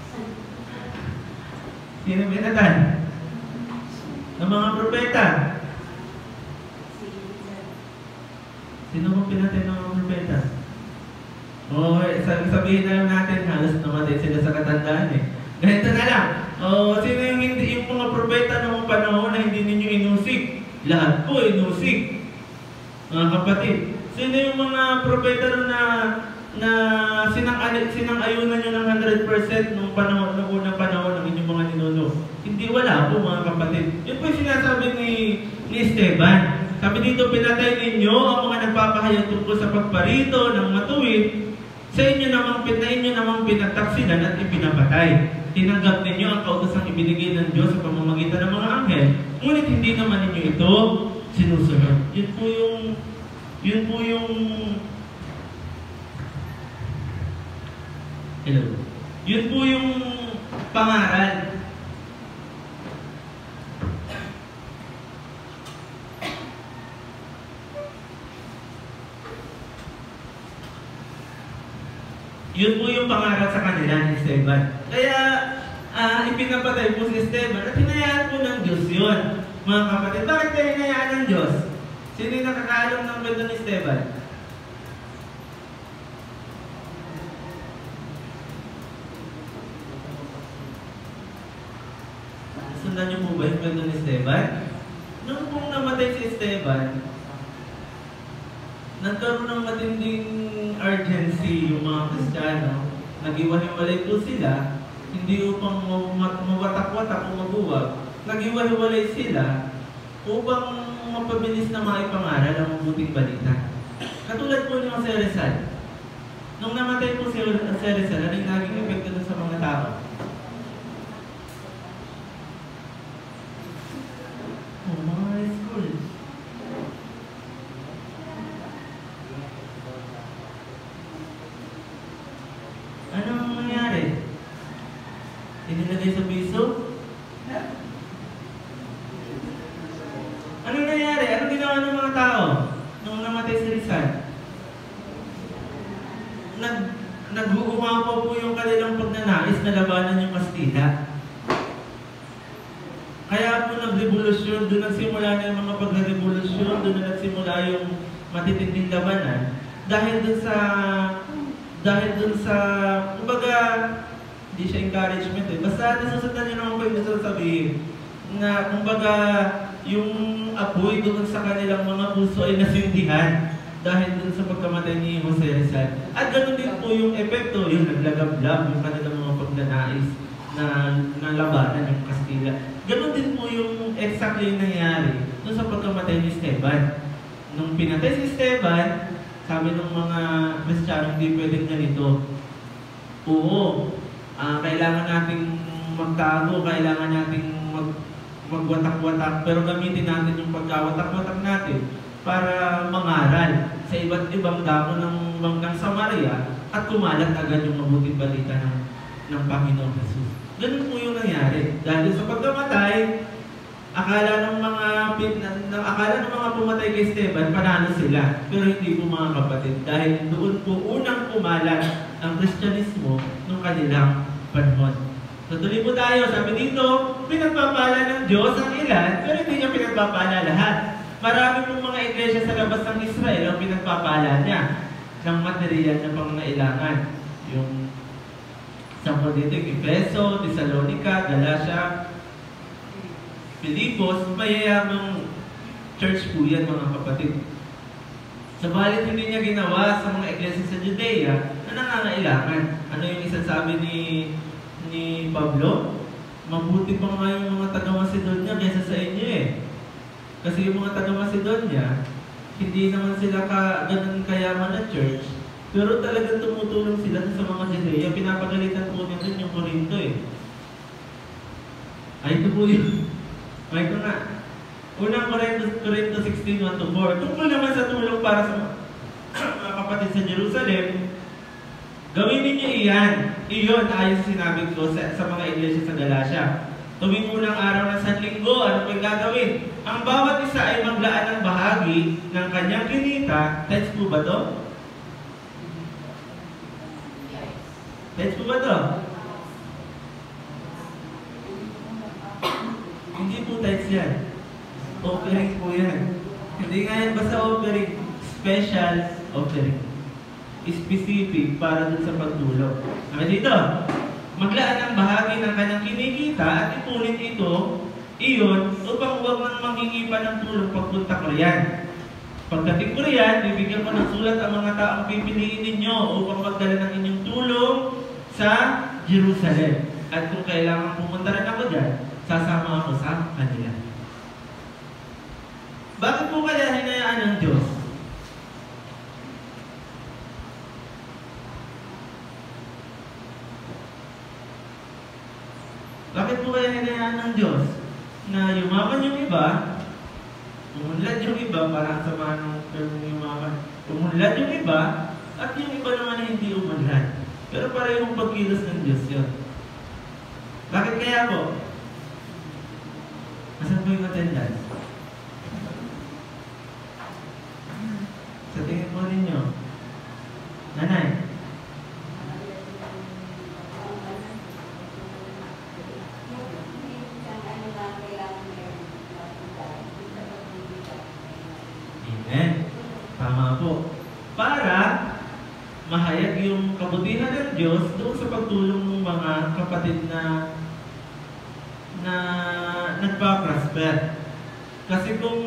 Sino yung pinatay? Ng mga propeta. Sino mong pinatay ng mga propeta? O, sabihin na lang natin, halos namatay sila sa katandaan eh. Ganito na lang. O, sino yung, hindi, yung mga propeta noong panahon na hindi ninyo inusik? Lahat po inusik. Mga kapatid. Sino yung mga propeta na na sinang-ayunan sinang nyo ng one hundred percent nung panahon, nung unang panahon ng inyong mga ninuno? Hindi, wala po mga kapatid. Yun po yung sinasabi ni, ni Esteban. Sabi dito, pinatay ninyo ang mga nagpapahayag tungkol sa pagparito ng matuwid, sa inyo namang, na inyo namang pinagtaksilan at ipinapatay. Tinanggap ninyo ang kautosang ibinigay ng Diyos sa pamamagitan ng mga anghel, ngunit hindi naman ninyo ito sinusunod. Yun po yung, yun po yung, hello. Yun po yung pangaral. Yun po yung pangarap sa kanila ni Esteban. Kaya, uh, ipinapatay po si Esteban at hinayaan po ng Diyos yun. Mga kapatid, bakit kayo hinayaan ng Diyos? Sino yung nakakaalam ng kwento ni Esteban? Sundan niyo po ba yung kwento ni Esteban? Nung pong namatay si Esteban, nagkaroon ng matinding urgency yung mga Kristiyano. Nag-iwalay po sila, hindi upang mawatak-watak o mabuwag. Nag-iwalay sila upang mapabilis na maipangaral ang mabuting balita. Katulad po ni Jose Rizal. Nung namatay po si Jose Rizal, ano yung naging epekto doon sa mga tao? Oh, mga high school. Anong nangyari? Inilagay sa piso? Ano nangyari? Ano ginawa ng mga tao nung namatay si Rizal? Nag, nag-uumapaw po yung kanilang pagnanais na labanan yung Kastila. Kaya po nag-revolusyon, doon nagsimula na yung mga pagre-revolusyon, doon na nagsimula yung matitinding labanan. Dahil doon sa, dahil doon sa, kumbaga, hindi siya encouragement eh. Basta nasusundan niyo naman po yung gusto sabihin na, kumbaga, yung apoy doon sa kanilang mga puso ay nasindihan dahil doon sa pagkamatay ni Jose Rizal. At ganoon din po yung epekto, yung naglagablab, yung kanilang mga pagnanais na, na labanan ng Kastila. Ganoon din po yung exactly yung nangyari doon sa pagkamatay ni Esteban. Nung pinatay si Esteban, sabi ng mga Kristiyano, hindi pwedeng ganito. Oo, uh, kailangan nating magtago, kailangan nating mag magwatak-watak, pero gamitin natin yung pagkawatak-watak natin para mangaral sa iba't ibang dako ng Bangkang Samaria at kumalat agad yung mabuting balita ng, ng Panginoong Jesus. Ganun po yung nangyari. Dahil sa pagkamatay, akala ng mga akala ng mga pumatay kay Esteban, panalo sila. Pero hindi po mga kapatid. Dahil doon po unang kumalat ang Kristyanismo ng kanilang panahon. So tuloy po tayo. Sabi dito, pinagpapala ng Diyos ang ilan, pero hindi niya pinagpapala lahat. Marami pong mga iglesia sa labas ng Israel ang pinagpapala niya ng material na pangangailangan. Yung sampo dito, Efeso, Thessalonica, Galatia, Filipos, mayayamang church po yan mga kapatid. Sabalit hindi niya ginawa sa mga iglesia sa Judea na nangangailangan. Ano yung isasabi ni ni Pablo? Mabuti pa nga yung mga taga-Macedonia kaysa sa inyo eh. Kasi yung mga taga-Macedonia, hindi naman sila ka, ganun kayaman na church, pero talagang tumutulong sila sa mga Judea. Pinapagalitan po nila yung Corinto eh. Ay, ito po yun. Ay, ito nga. Unang Corinto sixteen, one to four. Tungkol naman sa tulong para sa mga kapatid sa Jerusalem, gawin ninyo iyan. Iyon ayon sa sinabi ko sa, sa mga iglesia sa Galatia. Tuwing unang araw ng Sanlinggo, ano pang gagawin? Ang bawat isa ay maglaan ng bahagi ng kanyang kinita. Text po ba to? Text po ba to? Hindi po text yan. Offering po yan. Hindi nga yan basta offering. Special offering. Specific para dun sa pagtulong. Sabi dito, maglaan ng bahagi ng kanyang kinikita at ipunin ito, iyon, upang huwag nang manghingi pa ng tulong pagpunta ko riyan. Pagdating ko riyan, bibigyan ko ng sulat ang mga taong pipiliin ninyo upang magdala ng inyong tulong sa Jerusalem. At kung kailangan pumunta rin ako dyan, sasama ako sa kanila. Bakit po kaya hinayaan ng Diyos? Bakit po kaya hinayaan ng Diyos na yumaman yung iba, umunlad yung iba, parang sama ng termong yumaman, umunlad yung iba, at yung iba naman na hindi umunlad. Pero parehong pagkilos ng Diyos yun. Bakit kaya po? Asan po yung attendance? Sa tingin po ninyo, nanay, para mahayag yung kabutihan ng Diyos doon sa pagtulong ng mga kapatid na na nagpa-prosper. Kasi kung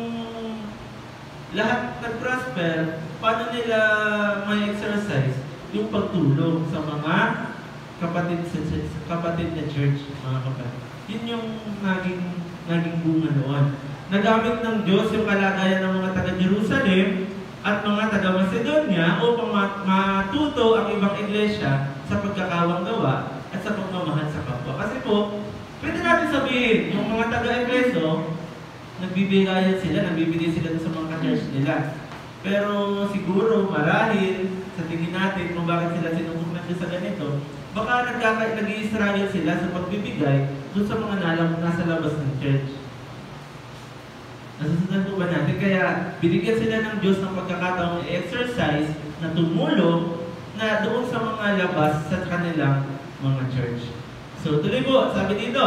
lahat nag-prosper, paano nila may exercise yung pagtulong sa mga kapatid sa kapatid na church, mga kapatid. Yun yung naging naging bunga noon. Nagamit ng Diyos yung kalagayan ng mga taga-Jerusalem at mga taga-Macedonia upang matuto ang ibang iglesia sa pagkakawang gawa at sa pagmamahal sa kapwa. Kasi po, pwede natin sabihin, yung mga taga-Efeso, nagbibigayan sila, nagbibigay sila sa mga ka-church nila. Pero siguro, marahil, sa tingin natin kung bakit sila sinubok na sa ganito, baka nag-i-struggle sila sa pagbibigay doon sa mga nalang nasa labas ng church. Nasusundan po ba natin? Kaya binigyan sila ng Diyos ng pagkakataong exercise na tumulong na doon sa mga labas sa kanilang mga church. So tuloy po, sabi dito.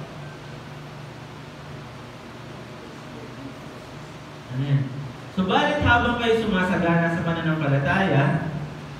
Ano yan? Subalit habang kayo sumasagana sa pananampalataya,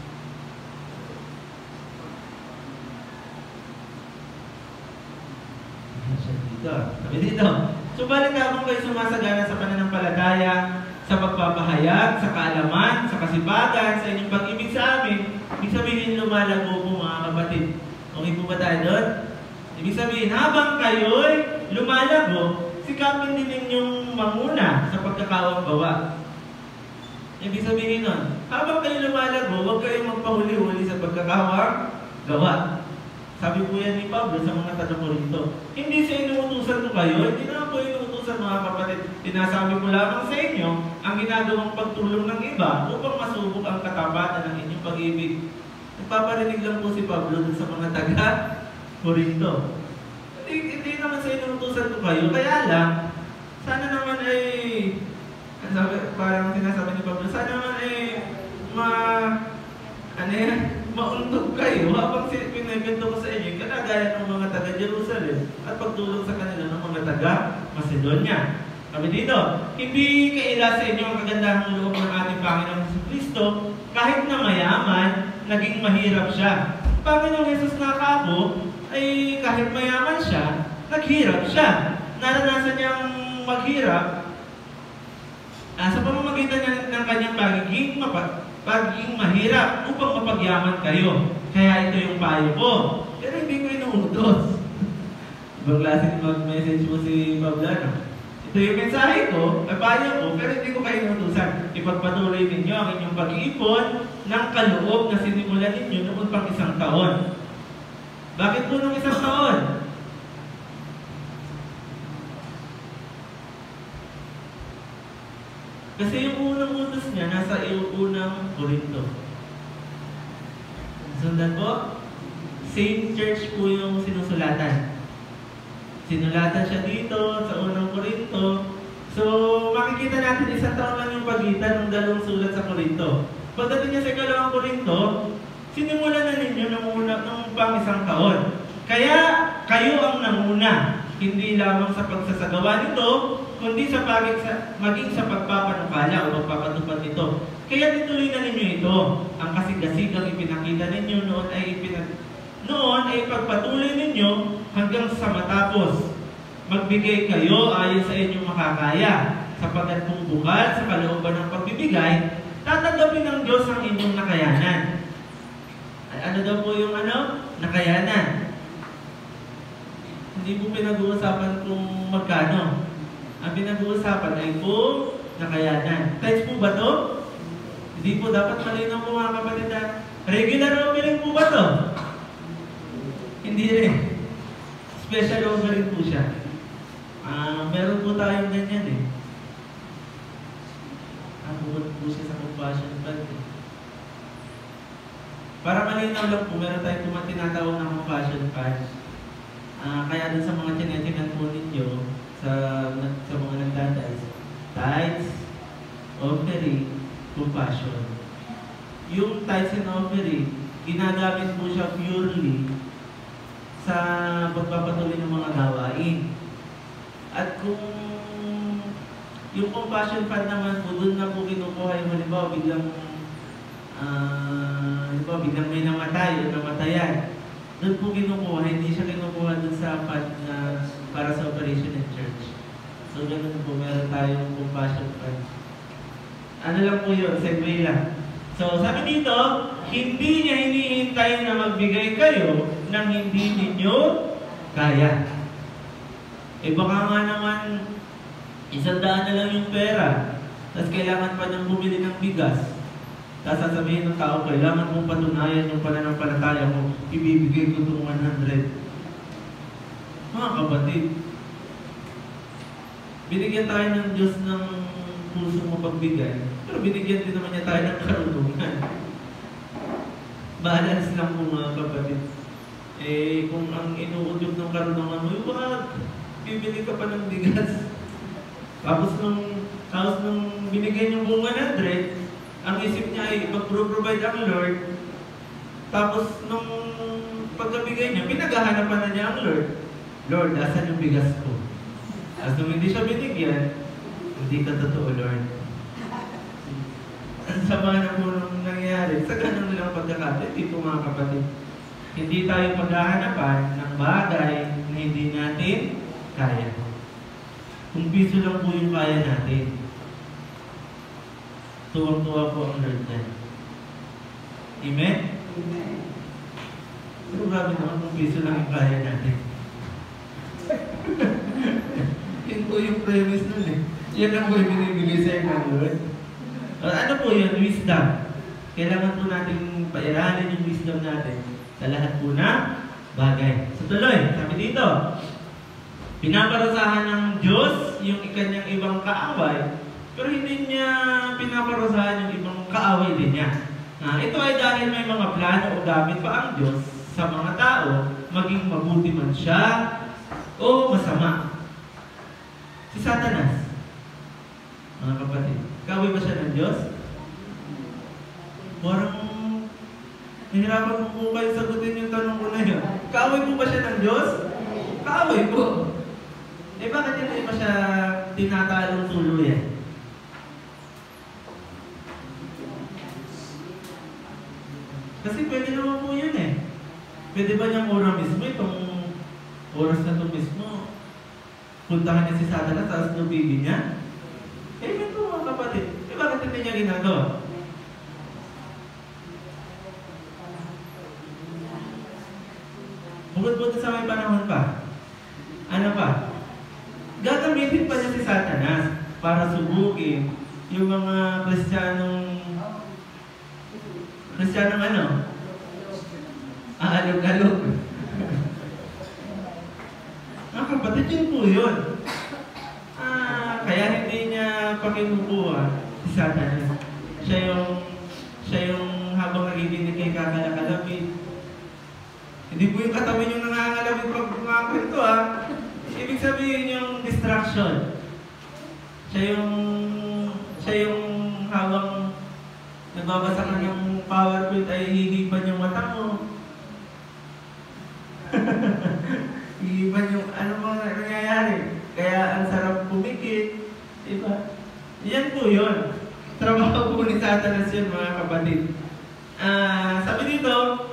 dito. Sabi dito, subalit habang kayo sumasagana sa pananampalataya, sa pagpapahayag, sa kaalaman, sa kasibagan, sa inyong pag-ibig sa amin, ibig sabihin lumalago po mga kapatid. Okay po ba tayo doon? Ibig sabihin, habang kayo'y lumalago, sikapin din ninyong manguna sa pagkakawang gawa. Ibig sabihin nun, habang kayo lumalago, huwag kayong magpahuli-huli sa pagkakawang gawa. Sabi po yan ni Pablo sa mga taga-Korinto. Hindi sa inuutusan ko kayo, hindi na po inuutusan mga kapatid. Sinasabi ko lamang sa inyo ang ginagawang pagtulong ng iba upang masubok ang katapatan ng inyong pag-ibig. Nagpaparinig lang po si Pablo dun sa mga taga-Korinto. Hindi, hindi naman sa inuutusan ko kayo, kaya lang, sana naman ay, sabi, parang sinasabi ni Pablo, sana naman ay ma... ano yan? Mauntog kayo habang pinibento ko sa inyo kalagayan ng mga taga-Jerusalem at pagtulong sa kanila ng mga taga-Macedonia. Sabi dito, hindi kaila sa inyo ang kagandahang loob ng ating Panginoong Jesucristo kahit na mayaman, naging mahirap siya. Panginoong Jesus na kako ay kahit mayaman siya, naghirap siya. Naranasan niyang maghirap ah, sa pamamagitan ng, ng kanyang pagiging mapat. Pagiging mahirap upang mapagyaman kayo. Kaya ito yung payo ko. Pero hindi ko inuutos. Ibang klase mag-message mo si Pablano. Ito yung mensahe ko, ay payo ko, pero hindi ko kayo inuutosan. Ipagpatuloy ninyo ang inyong pag-iipon ng kaloob na sinimulan ninyo noon pang isang taon. Bakit po nung isang taon? Kasi yung unang utos niya, nasa unang Korinto. Sundan po, same church po yung sinusulatan. Sinulatan siya dito, sa unang Korinto. So, makikita natin isang taon lang yung pagitan ng dalawang sulat sa Korinto. Pagdating niya sa ikalawang Korinto, sinimulan na ninyo ng, una, ng pang isang taon. Kaya, kayo ang nanguna. Hindi lamang sa pagsasagawa nito, kundi sa pagig sa, maging sa pagpapanukala o pagpapatupad nito. Kaya tituloy na ninyo ito. Ang kasig-kasigang ipinakita ninyo noon ay ipinag... Noon ay pagpatuloy ninyo hanggang sa matapos. Magbigay kayo ayon sa inyong makakaya. Sapagkat kung bukal sa kalooban ng pagbibigay, tatanggapin ng Diyos ang inyong nakayanan. At ano daw po yung ano? Nakayanan. Hindi po pinag-uusapan kung magkano. Ang pinag-uusapan ay po nakayanan. Times po ba to? Hindi po. Dapat malinaw po mga kapatid na regular offering po ba to? Hindi rin. Special offering po siya. Uh, meron po tayong ganyan eh. Ang bukod po siya sa compassion fund eh. Para malinaw lang po, meron tayong tinatawag ng compassion fund. Uh, kaya dun sa mga tinetinan po ninyo, sa, sa mga nagdadais, tithes, offering, compassion. Yung tithes and offering, ginagamit po siya purely sa pagpapatuloy ng mga gawain. At kung yung compassion fund naman po, dun na po kinukuha yung halimbawa, biglang biglang may namatay o namatayan. Doon po kinukuha, hindi siya kinukuha doon sa fund na para sa operation in church. So ganun po, meron tayong compassion fund. Ano lang po yun, segue lang. So sabi dito, hindi niya hinihintay na magbigay kayo ng hindi ninyo kaya. Eh baka nga naman, isang daan na lang yung pera, tapos kailangan pa niyang bumili ng bigas. Tapos sasabihin ng tao, kailangan mong patunayan yung pananampalataya mo, ibibigay ko itong one hundred. Mga kapatid, binigyan tayo ng Diyos ng puso mo pagbigay, pero binigyan din naman niya tayo ng karunungan. Balance lang po mga kapatid. Eh, kung ang inuudyok ng karunungan mo, yung baka bibili ka pa ng bigas. Tapos nung, tapos nung binigyan yung buong one hundred, ang isip niya ay mag-provide ang Lord. Tapos nung pagkabigay niya, pinaghahanapan na niya ang Lord. Lord, asan yung bigas ko? As nung hindi siya binigyan, hindi ka totoo, Lord. Ang sama na po nung nangyayari. Sa ganun nilang pagkakataon, hindi po mga kapatid. Hindi tayo paghahanapan ng bagay na hindi natin kaya. Kung piso lang po yung kaya natin, tuwang-tuwa po ang Lord niya. Amen? Amen. Pero grabe naman kung piso lang yung kaya natin. Yun po yung premise nun eh. Yan ang po yung binibigay sa'yo ng Lord. Uh, ano po yun? Wisdom. Kailangan po natin pairanin yung wisdom natin sa lahat po na bagay. So tuloy, sabi dito, pinaparasahan ng Diyos yung ikanyang ibang kaaway, pero hindi niya pinaparasahan yung ibang kaaway din niya. Uh, ito ay dahil may mga plano o gamit pa ang Diyos sa mga tao, maging mabuti man siya o masama. Si Satanas, mga kapatid, kaaway ba siya ng Diyos? Parang nahirapan mo po kayo sagutin yung tanong ko na yun. Kaaway po ba siya ng Diyos? Kaaway po. Eh bakit hindi pa siya tinatalong tuluyan? Kasi pwede naman po yun eh. Pwede ba niyang oras mismo, itong oras na ito mismo, puntahan niya si Satanas, tapos nubigin niya? Eh, yun po mga kapatid. Eh, bakit hindi niya ginagawa? Bukod-bukod sa may panahon pa. Ano pa? Gagamitin pa niya si Satanas para subukin yung mga Kristiyanong Kristyanong ano? Aalog-alog. Mga kapatid, yun po yun. Ah, kaya hindi niya pakinukuha si Satanas. Siya yung, siya yung habang nagiginig kay kakalakalapit. Hindi po yung katawan yung nangangalapit pag kumakwento ah. Ibig sabihin yung distraction. Siya yung, siya yung habang nagbabasa ka ng PowerPoint ay hihipan yung mata mo. Hihipan yung ano mga nangyayari. Kaya ang sarap pumikit. Diba? Yan po yun. Trabaho po ni Satanas yun mga kapatid. Uh, sabi dito,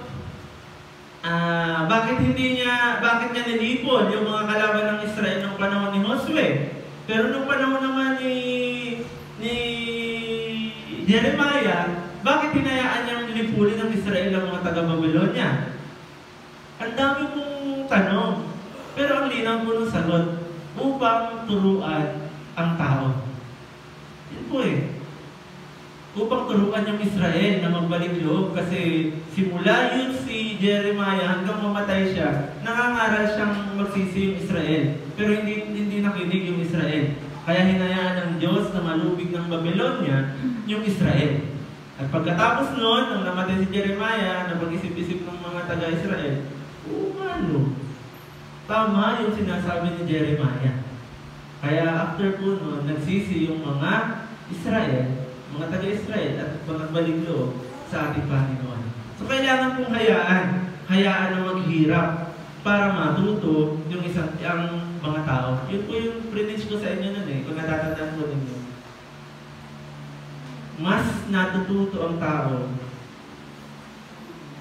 uh, bakit hindi niya, bakit niya nilipon yung mga kalaban ng Israel ng panahon ni Josue? Pero nung panahon naman ni, ni Jeremiah, bakit hinayaan niyang nilipunin ng Israel ang mga taga-Babylonia? Ang dami pong tanong. Pero ang linaw po ng sagot, upang turuan ang tao. Yan po eh. Upang turuan yung Israel na magbalik loob kasi simula yun si Jeremiah hanggang mamatay siya, nangangaral siyang magsisi yung Israel. Pero hindi, hindi nakinig yung Israel. Kaya hinayaan ng Diyos na malubig ng Babylonia yung Israel. At pagkatapos noon, nung namatay si Jeremiah, na pag-isip-isip ng mga taga-Israel, oo nga no, tama yung sinasabi ni Jeremiah. Kaya after po noon, nagsisi yung mga Israel, mga taga-Israel, at magbalik loob sa ating Panginoon. So kailangan pong hayaan, hayaan na maghirap para matuto yung isang ang mga tao. Yun po yung preach ko sa inyo nun eh, kung natatandaan ko ninyo. Mas natututo ang tao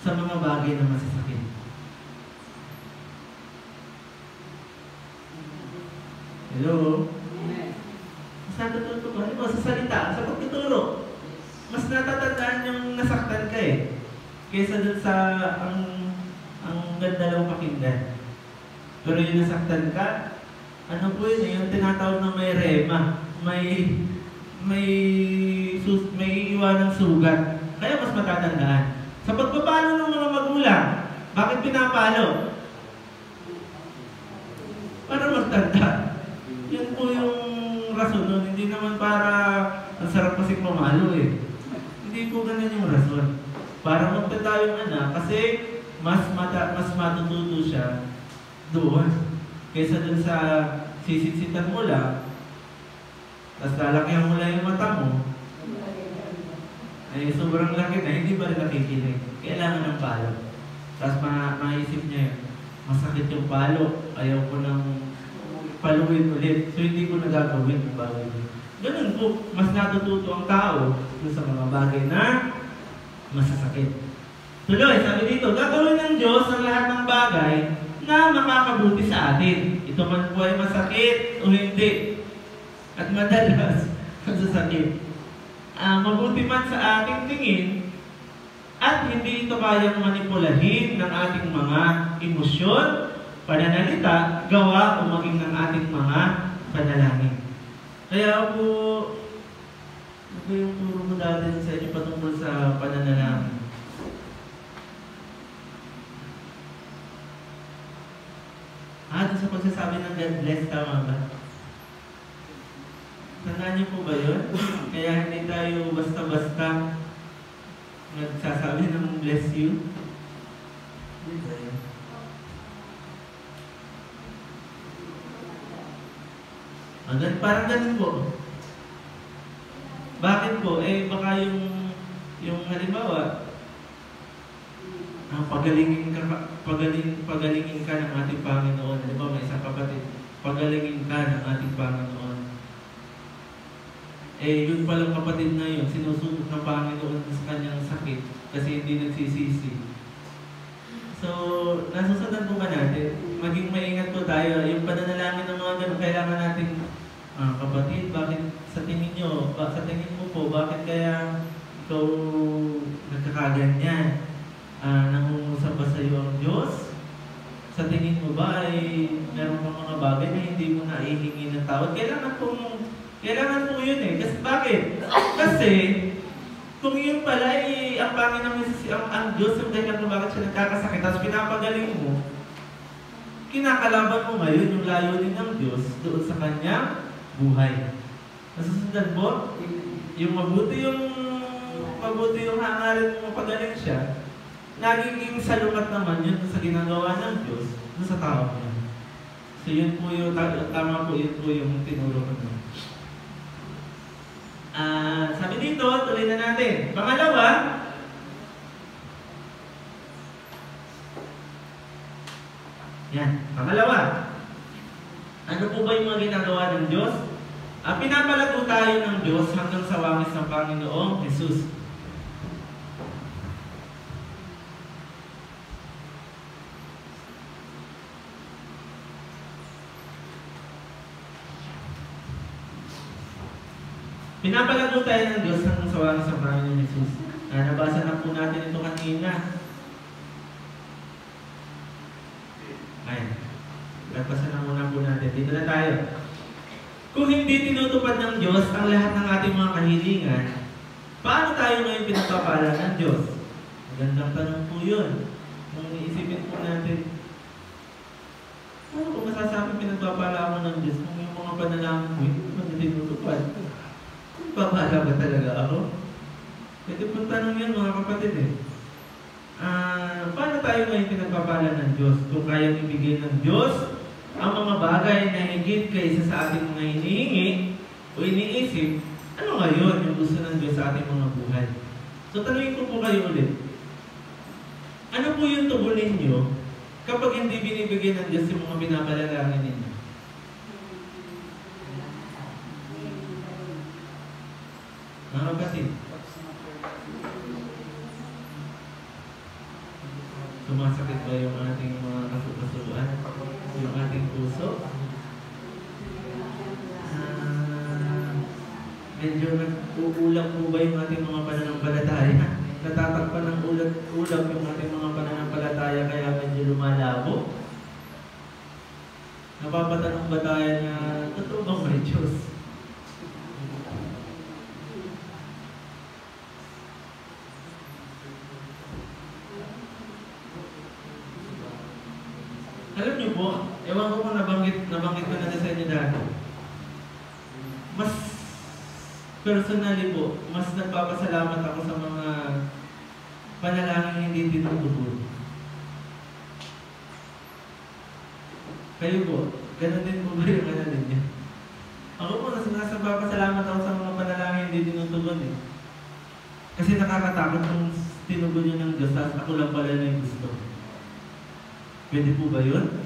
sa mga bagay na masasakit. Hello? Mas natututo ko. Halimbawa, sa salita, sa pagtuturo, mas natatandaan yung nasaktan ka eh. Kaysa dun sa ang, ang ganda lang pakinggan. Pero yung nasaktan ka, ano po yun eh, yung tinatawag na may rema, may, may, sus, may iwanang sugat. Kaya mas matatandaan. Sa pagpapalo ng mga magulang, bakit pinapalo? Para magtanda. Yun po yung rason nun. Hindi naman para ang sarap kasing mamalo eh. Hindi po ganun yung rason. Para magtanda yung anak kasi mas mata, mas matututo siya doon. Kaysa dun sa sisitsitan mo lang, tapos lalakyan mo lang yung mata mo, ay sobrang laki na, hindi ba rin nakikinig? Kailangan ng palo. Tapos ma maisip niya yun, masakit yung palo, ayaw ko nang paluin ulit. So hindi ko nagagawin yung bagay yun. Ganun po, mas natututo ang tao sa mga bagay na masasakit. Tuloy, sabi dito, gagawin ng Diyos ang lahat ng bagay na makakabuti sa atin. Ito man po ay masakit o hindi. At madalas, masasakit. Uh, mabuti man sa ating tingin at hindi ito kayang manipulahin ng ating mga emosyon, pananalita, gawa o maging ng ating mga panalangin. Kaya po, ano yung turo mo dati sa inyo patungkol sa pananalangin? Ah, sa pagsasabi ng God bless, tama ba? Tandaan niyo po ba yun? Kaya hindi tayo basta-basta nagsasabi ng bless you. Hindi ba yun? Hanggang parang ganun po. Bakit po? Eh, baka yung, yung halimbawa, ang pagalingin ka, pagaling, pagalingin ka ng ating Panginoon. Halimbawa, may isang kapatid, pagalingin ka ng ating Panginoon. Eh, yun palang kapatid na yun, sinusuot ng Panginoon sa kanyang sakit kasi hindi nagsisisi. So, nasusundan po ba natin? Maging maingat po tayo. Yung pananalangin ng mga ganun, kailangan natin, ah, kapatid, bakit sa tingin nyo, ba, sa tingin mo po, bakit kaya ikaw nagkakaganyan? Ah, nangungusap ba sa iyo ang Diyos? Sa tingin mo ba ay meron kang mga bagay na hindi mo naihingi ng tawad? Kailangan pong, kailangan po yun eh. Kasi bakit? Kasi, kung yun pala ay ang Panginoon ang, ang Diyos yung dahilan kung bakit siya nagkakasakit, tapos pinapagaling mo, kinakalaban mo ngayon yung layunin ng Diyos doon sa kanyang buhay. Nasusundan po? Yung mabuti yung mabuti yung hangarin mo pagaling siya, nagiging salungat naman yun sa ginagawa ng Diyos doon sa tao niya. So yun po yung, tama po yun po yung tinuro ko naman. Uh, sabi dito, tuloy na natin. Pangalawa, yan, pangalawa, ano po ba yung mga ginagawa ng Diyos? Uh, pinapalago tayo ng Diyos hanggang sa wangis ng Panginoong Jesus. Pinapalago tayo ng Diyos hanggang sa wangis ng Panginoong Jesus. Uh, nabasa na po natin ito kanina. Ayan. Nabasa na muna po natin. Dito na tayo. Kung hindi tinutupad ng Diyos ang lahat ng ating mga kahilingan, paano tayo ngayon pinagpapala ng Diyos? Magandang tanong po yun. Kung iisipin po natin, paano kung masasabi pinagpapala ako ng Diyos kung yung mga panalangin ko hindi mo tinutupad? Papala ba talaga ako? Pwede pong tanong yan mga kapatid eh. Uh, paano tayo ngayon pinagpapala ng Diyos? Kung kayang ibigay ng Diyos ang mga bagay na higit kaysa sa ating mga hinihingi o iniisip, ano ngayon yung gusto ng Diyos sa ating mga buhay? So tanungin ko po kayo ulit. Ano po yung tubulin nyo kapag hindi binibigay ng Diyos yung mga binabalalangin ninyo? Mga kapatid. Sumasakit ba yung ating mga kasukasuan? Yung ating puso? Uh, medyo nag-uulang po ba yung ating mga pananampalataya? Natatakpan ng ulag-ulag yung ating mga pananampalataya kaya medyo lumalabo? Napapatanong ba tayo na totoo bang may Diyos? Alam niyo po, ewan ko kung nabanggit, nabanggit ko na sa inyo dati. Mas personally po, mas nagpapasalamat ako sa mga panalangin hindi tinutubod. Kayo po, ganun din po ba yung ano ninyo? Ako po, nasa nagpapasalamat ako sa mga panalangin hindi tinutubod eh. Kasi nakakatakot kung tinugon nyo ng Diyos, tapos ako lang pala na yung gusto. Pwede po ba yun?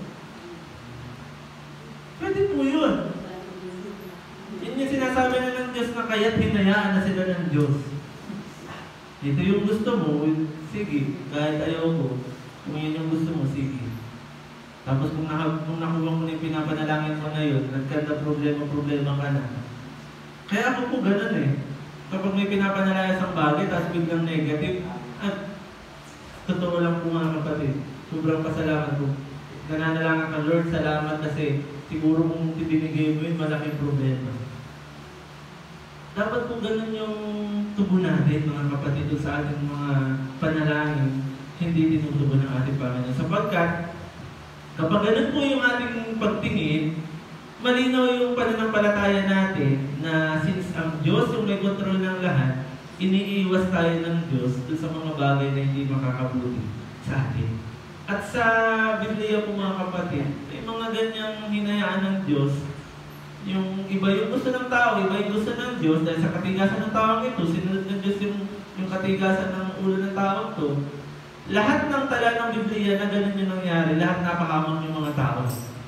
Pwede po yun. Yun yung sinasabi na ng Diyos na kaya't hinayaan na sila ng Diyos. Ito yung gusto mo, sige, kahit ayaw ko. Kung yun yung gusto mo, sige. Tapos kung, naka, kung nakuha mo na yung pinapanalangin mo na yun, nagkanda problema-problema ka na. Kaya ako po ganun eh. Kapag may pinapanalangin sa bagay, tapos biglang negative, at totoo lang po mga kapatid. Sobrang pasalamat po. Nananalangin ka, Lord, salamat kasi siguro kung ibinigay mo yun, malaking problema. Dapat po ganun yung tubo natin, mga kapatid, sa ating mga panalangin, hindi tinutubo ng ating Panginoon. Sapagkat, kapag ganun po yung ating pagtingin, malinaw yung pananampalataya natin na since ang Diyos yung may kontrol ng lahat, iniiwas tayo ng Diyos sa mga bagay na hindi makakabuti sa atin. At sa Biblia po mga kapatid, may mga ganyang hinayaan ng Diyos. Yung iba yung gusto ng tao, iba yung gusto ng Diyos. Dahil sa katigasan ng tao ito, sinunod ng Diyos yung, yung katigasan ng ulo ng tao ito. Lahat ng tala ng Biblia na ganun yung nangyari, lahat napakamang yung mga tao.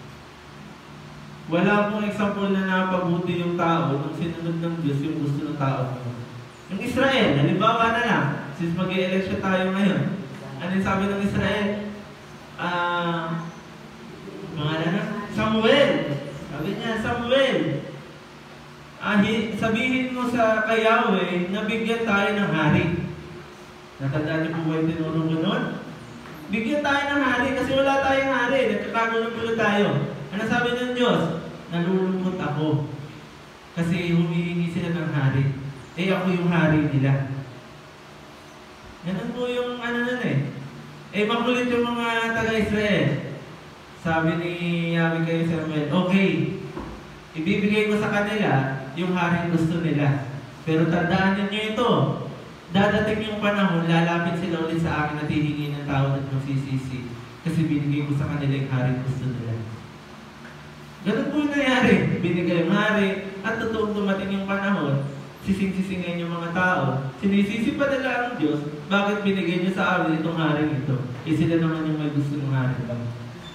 Wala pong example na napabuti yung tao nung sinunod ng Diyos yung gusto ng tao. Yung Israel, halimbawa na lang, since mag-e-election tayo ngayon, ano yung sabi ng Israel? Ah, uh, mga na Samuel. Sabi niya, Samuel, ah, sabihin mo sa kay Yahweh na bigyan tayo ng hari. Natandaan niyo po ba yung tinuro mo noon? Bigyan tayo ng hari kasi wala tayong hari. Nagkakagulo-gulo tayo. Ano sabi ng Diyos? Nalulungkot ako. Kasi humihingi sila ng hari. Eh ako yung hari nila. Ganun po yung ano nun eh. Eh makulit yung mga taga-Israel. Sabi ni Yahweh kay Samuel, okay, ibibigay ko sa kanila yung haring gusto nila. Pero tandaan ninyo ito, dadating yung panahon, lalapit sila ulit sa akin at hihingi ng tawad at magsisisi. Kasi binigay ko sa kanila yung haring gusto nila. Ganun po yung nangyari. Binigay yung hari at totoong dumating yung panahon, sising-sisingin yung mga tao. Sinisisi pa nila ang Diyos, bakit binigay niyo sa amin itong haring ito? Eh sila naman yung may gusto ng haring lang.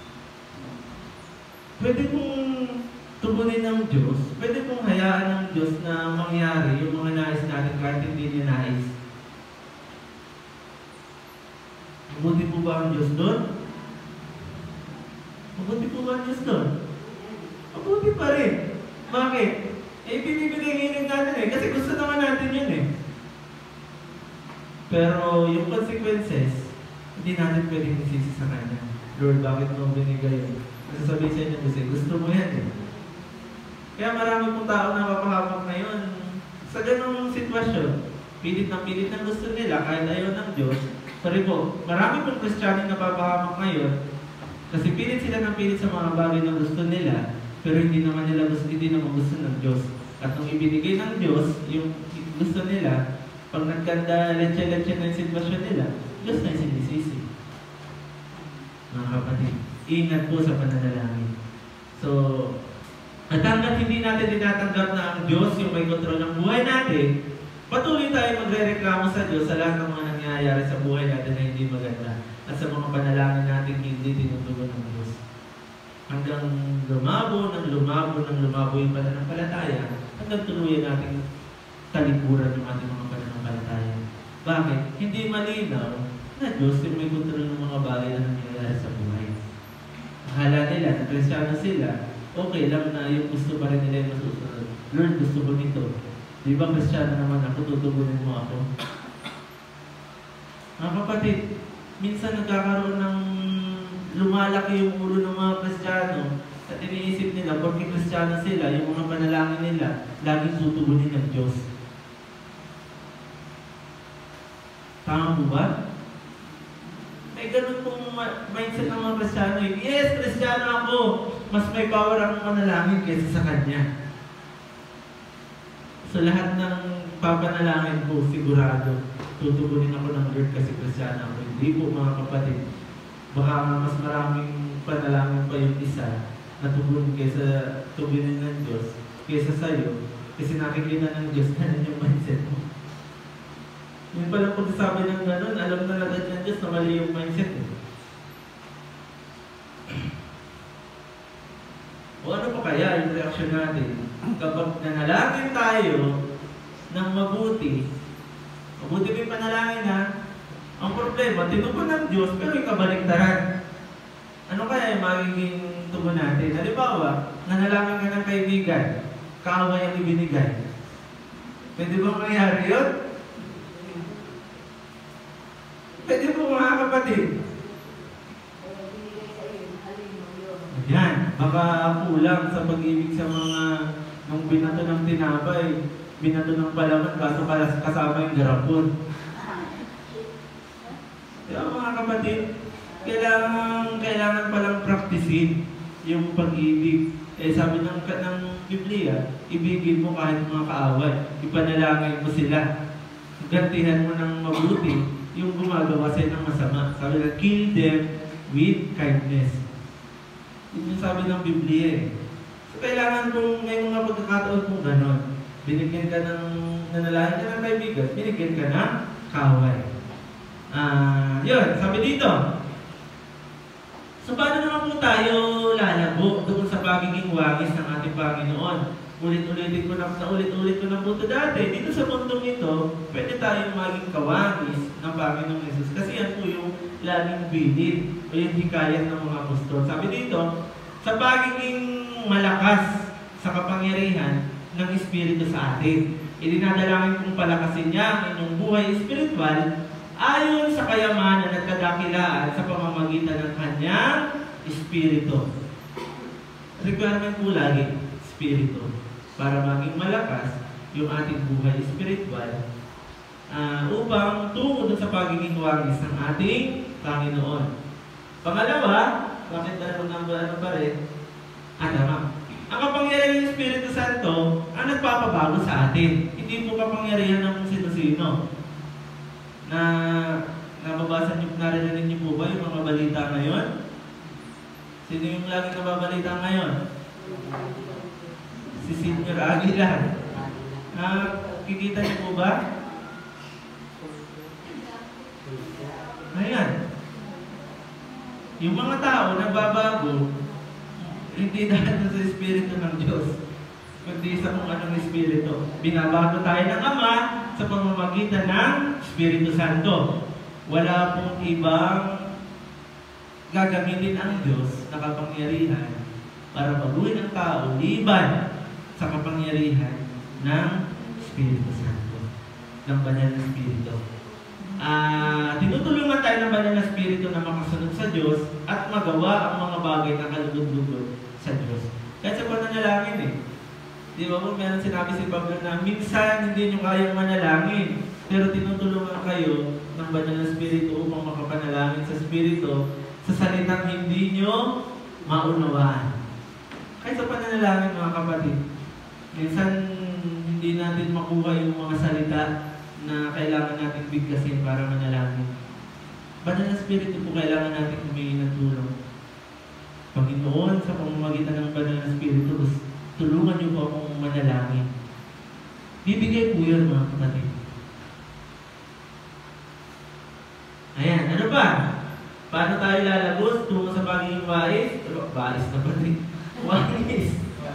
Pwede pong tubunin ng Diyos, pwede pong hayaan ng Diyos na mangyari yung mga nais natin kahit hindi niya nais. Mabuti po ba ang Diyos doon? Mabuti po ba ang Diyos doon? Mabuti pa rin. Bakit? Eh, binibigay-ginig natin eh. Kasi gusto naman natin yun eh. Pero yung consequences, hindi natin pwedeng isisi sa Kanya. Lord, bakit mo binigay yun? Nasasabihin sa inyo kasi gusto mo yan eh. Kaya marami pong tao na mapahamak ngayon sa ganong sitwasyon. Pilit na pilit na gusto nila kahit ayaw ng Diyos. Sorry po, marami pong Kristiyano na napapahamak ngayon kasi pilit sila ng pilit sa mga bagay na gusto nila pero hindi naman nila gusto, hindi naman gusto ng Diyos. At nung ibinigay ng Diyos yung gusto nila, pag nagkanda leche-leche na yung sitwasyon nila, Diyos na yung sinisisi. Mga kapatid, ingat po sa pananalangin. So, at hanggat hindi natin tinatanggap na ang Diyos yung may kontrol ng buhay natin, patuloy tayo magre-reklamo sa Diyos sa lahat ng mga nangyayari sa buhay natin na hindi maganda at sa mga panalangin natin hindi tinutugon ng Diyos. Hanggang lumabo, ng lumabo, ng lumabo yung pananampalataya, hanggang tuluyan natin talikuran yung ating mga pananampalataya. Bakit? Hindi malinaw na Diyos yung may kontrol ng mga bagay na nangyayari sa buhay. Akala nila, na Kristiyano sila, okay lang na yung gusto pa rin nila yung masusunod. Lord, gusto ko nito. Di ba Kristiyano naman ako, tutugunin mo ako? Mga kapatid, minsan nagkakaroon ng lumalaki yung ulo ng mga Kristiyano at iniisip nila, porque Kristiyano sila, yung mga panalangin nila, laging tutugunin ng Diyos. Tama po ba? May ganun pong mindset ng mga Kristiyano. Yes, Kristiyano ako! Mas may power ang manalangin kaysa sa Kanya. So lahat ng papanalangin ko, sigurado, tutugunin ako ng Lord kasi Kristiyano ako. Hindi po mga kapatid. Baka mas maraming panalangin pa yung isa na tugunin kaysa tugunin ng Diyos kaysa sa'yo. Kasi nakikita ng Diyos na yung mindset mo. Yung palang pagsasabi ng gano'n, alam na agad ng Diyos na mali yung mindset mo. O ano pa kaya yung reaksyon natin kapag nanalangin tayo ng mabuti, mabuti pa yung panalangin ha, ang problema, tinugon ng Diyos pero yung kabaliktaran. Ano kaya yung magiging tugon natin? Halimbawa, nanalangin ka ng kaibigan, kaaway ang ibinigay. Pwede ba mangyari yun? Pwede po mga kapatid. Yan, baka kulang sa pag-ibig sa mga nung binato ng tinapay, binato ng palaman, kaso kasama yung garapon. Kaya mga kapatid, kailangan, kailangan palang praktisin yung pag-ibig. Eh sabi ng, ng Biblia, ibigin mo kahit mga kaaway, ipanalangin mo sila. Gantihan mo ng mabuti yung gumagawa sa'yo ng masama. Sabi na, kill them with kindness. Yun yung sabi ng Biblia eh. So, kailangan kung may mga pagkakataon kung gano'n, binigyan ka ng nanalangin ka ng kaibigan, binigyan ka ng kaaway. Ah, uh, yun, sabi dito. So, paano naman po tayo lalago doon sa pagiging wangis ng ating Panginoon? Ulit-ulitin ko na, ulit-ulit ko na po ito dati. Dito sa mundong ito, pwede tayong maging kawangis ng Panginoong Jesus. Kasi yan po yung laging bilid o yung hikayat ng mga apostol. Sabi dito, sa pagiging malakas sa kapangyarihan ng Espiritu sa atin. Idinadalangin kong palakasin niya ang inyong buhay espiritual ayon sa kayamanan at kadakilaan sa pamamagitan ng kanyang Espiritu. Requirement po lagi, Espiritu. Para maging malakas yung ating buhay espiritual uh, upang tungo sa pagiging wangis ng ating Panginoon. Pangalawa, bakit ano nang ano pa rin? Ah, tama. Ang kapangyarihan ng Espiritu Santo ang nagpapabago sa atin. Hindi po kapangyarihan ng sino-sino. Na nababasa niyo, narinig niyo po ba yung mga balita ngayon? Sino yung laging nababalita ngayon? Si Senior Aguilar. Ah, kikita niyo po ba? Ayan. Yung mga tao nagbabago, hindi dahil sa Espiritu ng Diyos, kundi sa kung anong Espiritu. Binabago tayo ng Ama sa pamamagitan ng Espiritu Santo. Wala pong ibang gagamitin ang Diyos na kapangyarihan para baguhin ang tao liban sa kapangyarihan ng Espiritu Santo, ng Banal na Espiritu. Uh, tinutulungan tayo ng Banal na Espiritu na makasunod sa Diyos at magawa ang mga bagay na kalugod-lugod sa Diyos. Kahit sa pananalangin eh. Di ba po, meron sinabi si Pablo na minsan hindi nyo kayang manalangin, pero tinutulungan kayo ng Banal na Espiritu upang makapanalangin sa Espiritu sa salitang hindi nyo maunawaan. Kahit sa pananalangin mga kapatid, minsan hindi natin makuha yung mga salita na kailangan natin bigkasin para manalangin. Banal na Espiritu po kailangan natin humingi ng tulong. Panginoon, sa pamamagitan ng Banal na Espiritu, tulungan niyo po akong manalangin. Bibigay po yun mga kapatid. Ayan, ano ba? Paano tayo lalagos tungo sa pagiging wais? Wais na ba rin? Wais.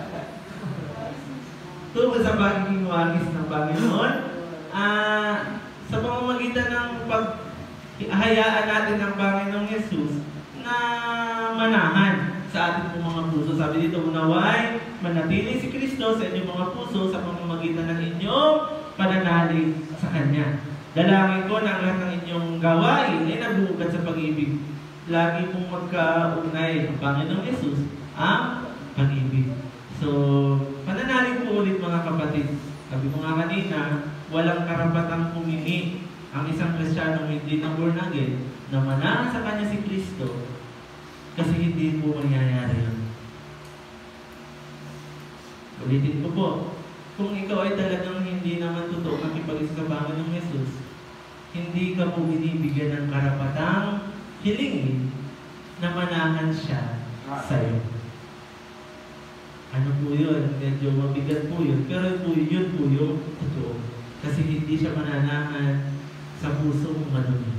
Tungo sa pagiging wais ng Panginoon, ah, sa pamamagitan ng pag hayaan natin ang Panginoong Yesus na manahan sa ating mga puso. Sabi dito, unaway, manatili si Kristo sa inyong mga puso sa pamamagitan ng inyong pananalig sa Kanya. Dalangin ko na ang lahat ng inyong gawain ay nabuugat sa pag-ibig. Lagi pong magkaugnay ang Panginoong Yesus ang pag-ibig. So, pananalig po ulit mga kapatid. Sabi ko nga kanina, walang karapatang humingi ang isang Kristiyanong hindi na born again na manahan sa Kanya si Kristo kasi hindi po mangyayari yun. Ulitin ko po, kung ikaw ay talagang hindi naman totoo makipag-isa sa Panginoong Yesus, hindi ka po binibigyan ng karapatang hilingin na manahan siya sa'yo. Ano po yun? Medyo mabigat po yun. Pero po, yun po yung totoo. Kasi hindi siya mananahan sa puso mong madumi.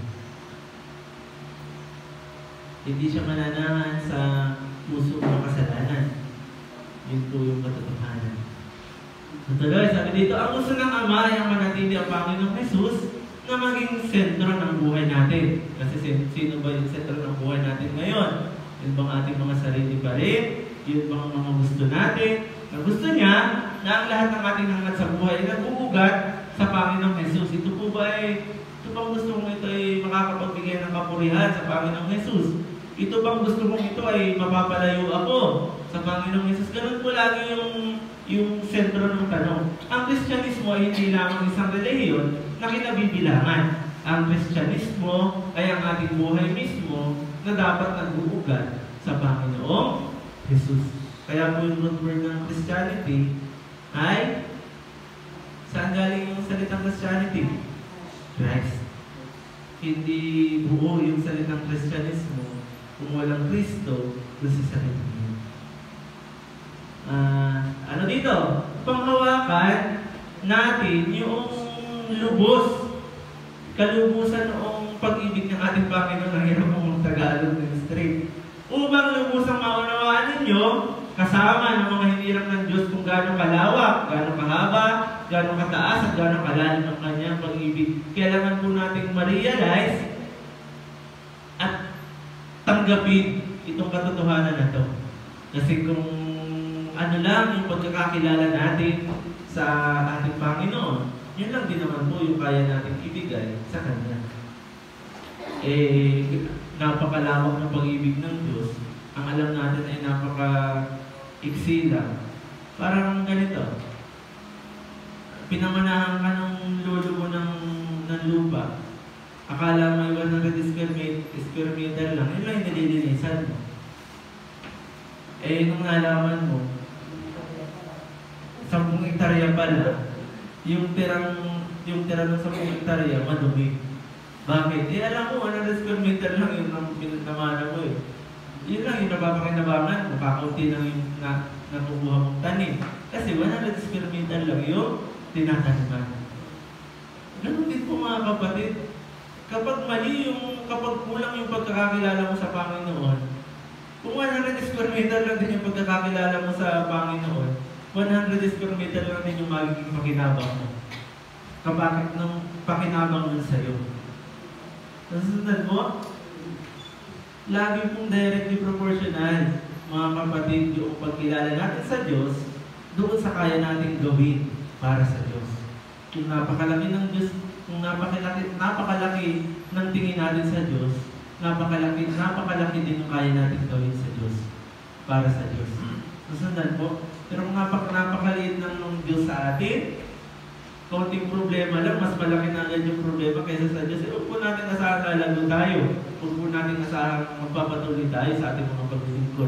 Hindi siya mananahan sa puso mong kasalanan. Yun po yung katotohanan. Tuloy, sabi dito, ang gusto ng Ama ay ang manatili ang Panginoong Jesus na maging sentro ng buhay natin. Kasi sino ba yung sentro ng buhay natin ngayon? Yun bang ating mga sarili pa rin? Yun bang mga gusto natin? Na gusto niya na ang lahat ng ating hangat sa buhay ay nag-uugat sa Panginoong Jesus. Ito po ba ay, ito bang gusto mong ito ay makakapagbigay ng kapurihan sa Panginoong Jesus? Ito bang gusto mong ito ay mapapalayo ako sa Panginoong Jesus? Ganun po lagi yung, yung sentro ng tanong. Ang Kristyanismo ay hindi lamang isang relihiyon na kinabibilangan. Ang Kristyanismo ay ang ating buhay mismo na dapat nag-uugat sa Panginoong Jesus. Kaya po yung root word ng Christianity ay, saan galing yung salitang Christianity? Christ. Hindi buo yung salitang Kristyanismo kung walang Kristo doon sa salitang yun. Uh, ano dito? Panghawakan natin yung lubos, kalubusan noong pag-ibig ng ating Panginoon. Ang hirap mong Tagalog ng straight. Upang lubusang maunawaan ninyo, kasama ng mga hinirang ng Diyos kung gaano kalawak, gaano kahaba, gaano kataas, at gaano kalalim ang kanyang pag-ibig. Kailangan po nating ma-realize at tanggapin itong katotohanan na to. Kasi kung ano lang yung pagkakakilala natin sa ating Panginoon, yun lang din naman po yung kaya natin ibigay sa Kanya. Eh, napakalawak ng pag-ibig ng Diyos. Ang alam natin ay napaka-iksi lang. Parang ganito. Pinamanahan ka ng lolo mo ng, ng lupa. Akala mo one hundred square meter lang. Yun lang yung nililinisan mo. Eh, nung nalaman mo, sampung hektarya pala, yung tirang, yung tira ng sampung hektarya, madumi. Bakit? Eh, alam mo, one hundred square meter lang yun ang pinagtamana mo eh. Yun lang yung napapakinabangan mo, kakaunti lang yung na, nakukuha mong tanim. Kasi one hundred square meter lang yung tinataniman. Ganun din po mga kapatid. Kapag mali yung, kapag kulang yung pagkakakilala mo sa Panginoon, kung one hundred square meter lang din yung pagkakakilala mo sa Panginoon, one hundred square meter lang din yung magiging pakinabang mo. Kapag ng pakinabang mo sa'yo. Nasundan mo? Lagi pong directly proportional, mga kapatid, yung pagkilala natin sa Diyos, doon sa kaya nating gawin para sa Diyos. Kung napakalaki ng Diyos, kung napakalaki, napakalaki ng tingin natin sa Diyos, napakalaki, napakalaki din yung kaya nating gawin sa Diyos, para sa Diyos. Nasundan po? Pero kung napak, napakaliit ng, ng Diyos sa atin, kaunting problema lang, mas malaki na agad yung problema kaysa sa Diyos. Eh, huwag po natin asahan na lalo tayo. Huwag po natin asahan magpapatuloy tayo sa ating mga paglilingkod.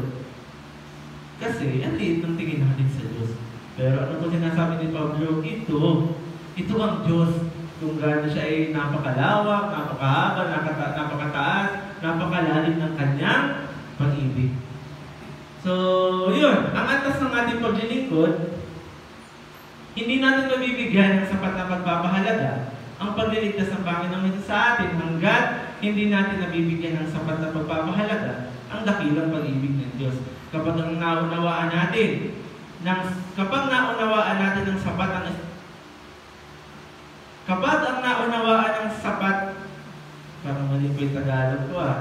Kasi, ang liit ng tingin natin sa Diyos. Pero ano po sinasabi ni Pablo? Ito, ito ang Diyos. Kung gaano siya ay napakalawak, napakahaba, napaka, napakataas, napakalalim ng kanyang pag-ibig. So, yun. Ang atas ng ating paglilingkod, hindi natin mabibigyan ng sapat na pagpapahalaga ang pagliligtas ng Panginoon sa atin hanggat hindi natin nabibigyan ng sapat na pagpapahalaga ang dakilang pag-ibig ng Diyos. Kapag ang naunawaan natin, ng, kapag naunawaan natin ng sapat ang kapag ang naunawaan ng sapat, Parang mali po yung Tagalog ko ah.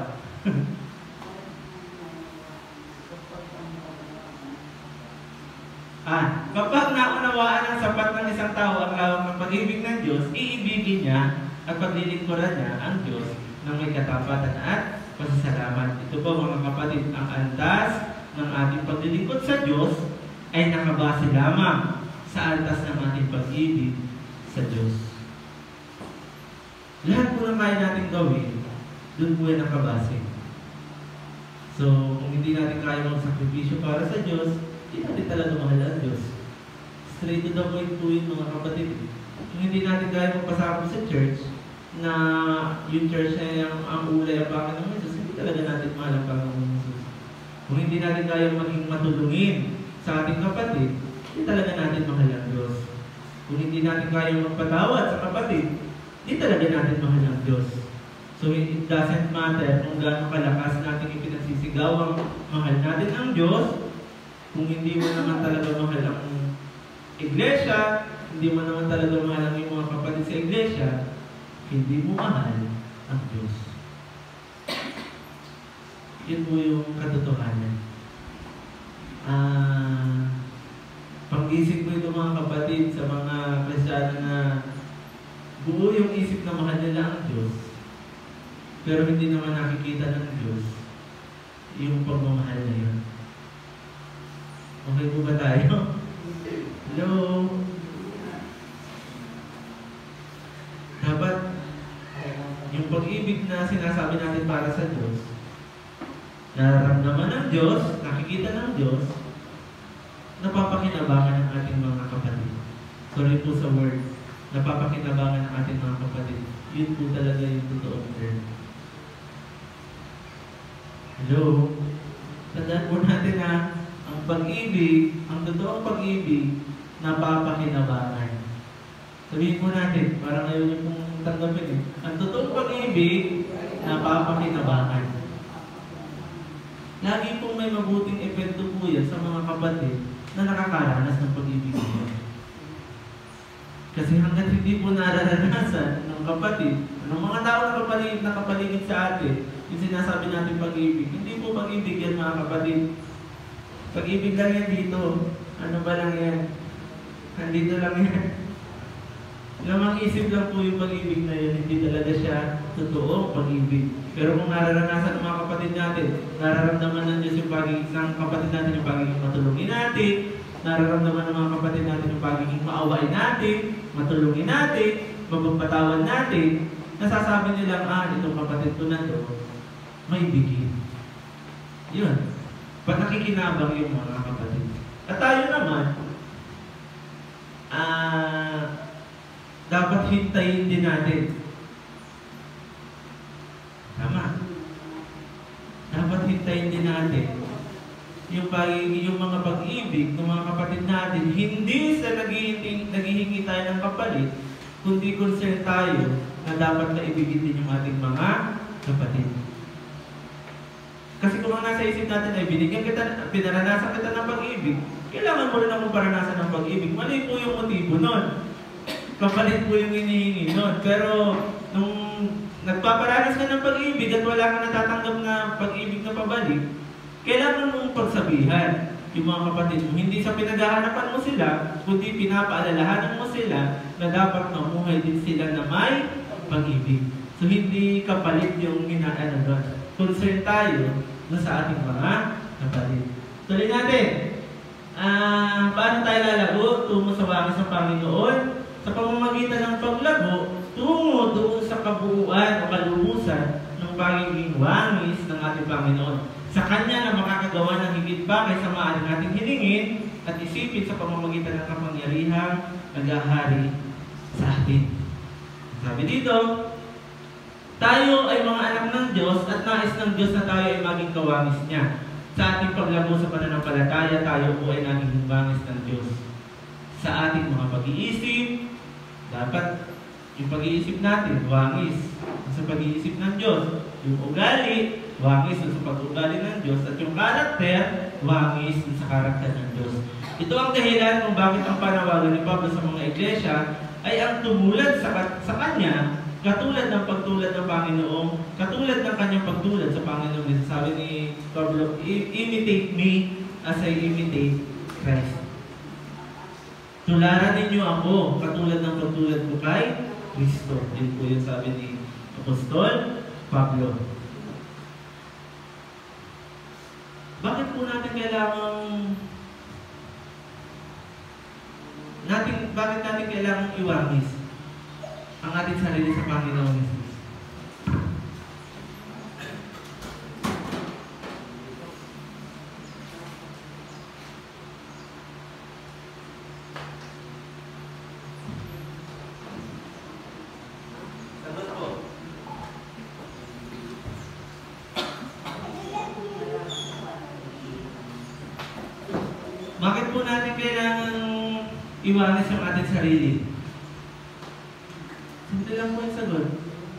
ah, kapag naunawaan ng sapat ng isang tao ang lawak ng pag-ibig ng Diyos, iibigin niya at paglilingkuran niya ang Diyos ng may katapatan at pasasalamat. Ito po mga kapatid, ang antas ng ating paglilingkod sa Diyos ay nakabase lamang sa antas ng ating pag-ibig sa Diyos. Lahat po na kaya natin gawin, doon po yan nakabase. So, kung hindi natin kaya magsakripisyo para sa Diyos, hindi natin talaga mahal ang Diyos. Straight to the point po yun mga kapatid. Kung hindi natin kaya magpasakop sa church, na yung church na yung ang ulay ang Panginoon Jesus, hindi talaga natin mahal ang Panginoon Jesus. Kung hindi natin kaya maging matulungin sa ating kapatid, hindi talaga natin mahal ang Diyos. Kung hindi natin kaya magpatawad sa kapatid, hindi talaga natin mahal ang Diyos. So it doesn't matter kung gaano kalakas natin ipinagsisigaw ang mahal natin ang Diyos, kung hindi mo naman talaga mahal ang iglesia, hindi mo naman talaga mahal ang iyong mga kapatid sa iglesia, hindi mo mahal ang Diyos. Yun po yung katotohanan. Ah, pag-isip ko ito mga kapatid sa mga Kristiyano na buo yung isip na mahal nila ang Diyos, pero hindi naman nakikita ng Diyos yung pagmamahal na yun. Okay po ba tayo? Hello? Dapat yung pag-ibig na sinasabi natin para sa Diyos, nararamdaman ng Diyos, nakikita ng Diyos, napapakinabangan ng ating mga kapatid. Sorry po sa word. Napapakinabangan ng ating mga kapatid. Yun po talaga yung totoong term. Hello? Tandaan po natin na ang pag-ibig, ang totoong pag-ibig, napapakinabangan. Sabihin po natin, parang ayaw niyo pong tanggapin eh. Ang totoong pag-ibig, napapakinabangan. Lagi pong may mabuting epekto po yan sa mga kapatid na nakakaranas ng pag-ibig niya. Kasi hanggat hindi po nararanasan ng kapatid, ng mga tao na kapaligid, na kapaligid sa atin, yung sinasabi natin pag-ibig, hindi po pag-ibig yan mga kapatid. Pag-ibig lang yan dito. Ano ba lang yan? Nandito lang yan. Lamang isip lang po yung pag-ibig na yun, hindi talaga siya totoong pag-ibig. Pero kung nararanasan ng mga kapatid natin, nararamdaman ng Diyos yung pagiging ng kapatid natin, yung pagiging matulungin natin, nararamdaman ng mga kapatid natin yung pagiging maawain natin, matulungin natin, mapagpatawan natin, nasasabi nilang, ah, itong kapatid ko na to, may bigay. Yun. Ba't nakikinabang yung mga kapatid? At tayo naman, ah, dapat hintayin din natin. Tama. Dapat hintayin din natin yung, pagiging, yung mga pag-ibig ng mga kapatid natin, hindi sa naghihingi, naghihingi tayo ng kapalit, kundi concern tayo na dapat na ibigin din yung ating mga kapatid. Kasi kung ang nasa isip natin ay binigyan kita, pinaranasan kita ng pag-ibig, kailangan mo rin akong paranasan ng pag-ibig. Mali po yung motibo nun. Kapalit po yung hinihingi nun. Pero, nung nagpaparanas ka ng pag-ibig at wala kang natatanggap na pag-ibig na pabalik, kailangan mong pagsabihan yung mga kapatid mo. Hindi sa pinaghahanapan mo sila, kundi pinapaalalahanan mo sila na dapat mamuhay din sila na may pag-ibig. So, hindi kapalit yung hinaano doon. Concern tayo doon sa ating mga kapatid. Tuloy natin. Ah, paano tayo lalago? Tungo sa wangis ng Panginoon. Sa pamamagitan ng paglago, tungo doon sa kabuuan o kalubusan ng pagiging wangis ng ating Panginoon. Sa Kanya na makakagawa ng higit pa kaysa maaari nating hilingin at isipin sa pamamagitan ng kapangyarihang naghahari sa atin. Sabi dito, tayo ay mga anak ng Diyos at nais ng Diyos na tayo ay maging kawangis niya. Sa ating paglago sa pananampalataya, tayo po ay naging wangis ng Diyos. Sa ating mga pag-iisip, dapat yung pag-iisip natin, wangis sa pag-iisip ng Diyos. Yung ugali, wangis sa pag-ugali ng Diyos. At yung karakter, wangis sa karakter ng Diyos. Ito ang dahilan kung bakit ang panawagan ni Pablo sa mga iglesia ay ang tumulad sa, sa Kanya, katulad ng pagtulad ng Panginoong, katulad ng kanyang pagtulad sa Panginoong. Sabi ni Pablo, imitate me as I imitate Christ. Tularan ninyo ako, katulad ng pagtulad ko kay Kristo. Yun po yung sabi ni Apostol Pablo. Bakit po natin kailangang natin, bakit natin kailangang iwangis ang ating sarili sa Panginoong Jesus? Sagot po. Bakit po natin kailangang iwanis ang ating sarili? Simple lang po yung sagot.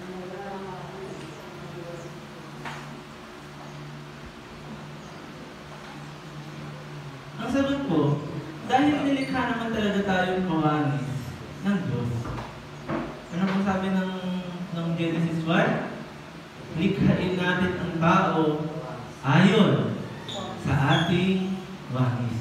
Ang sagot po, dahil nilikha naman talaga tayong mawanis ng Diyos. Ano po sabi ng, ng Genesis one? Likhain natin ang tao ayon sa ating wangis.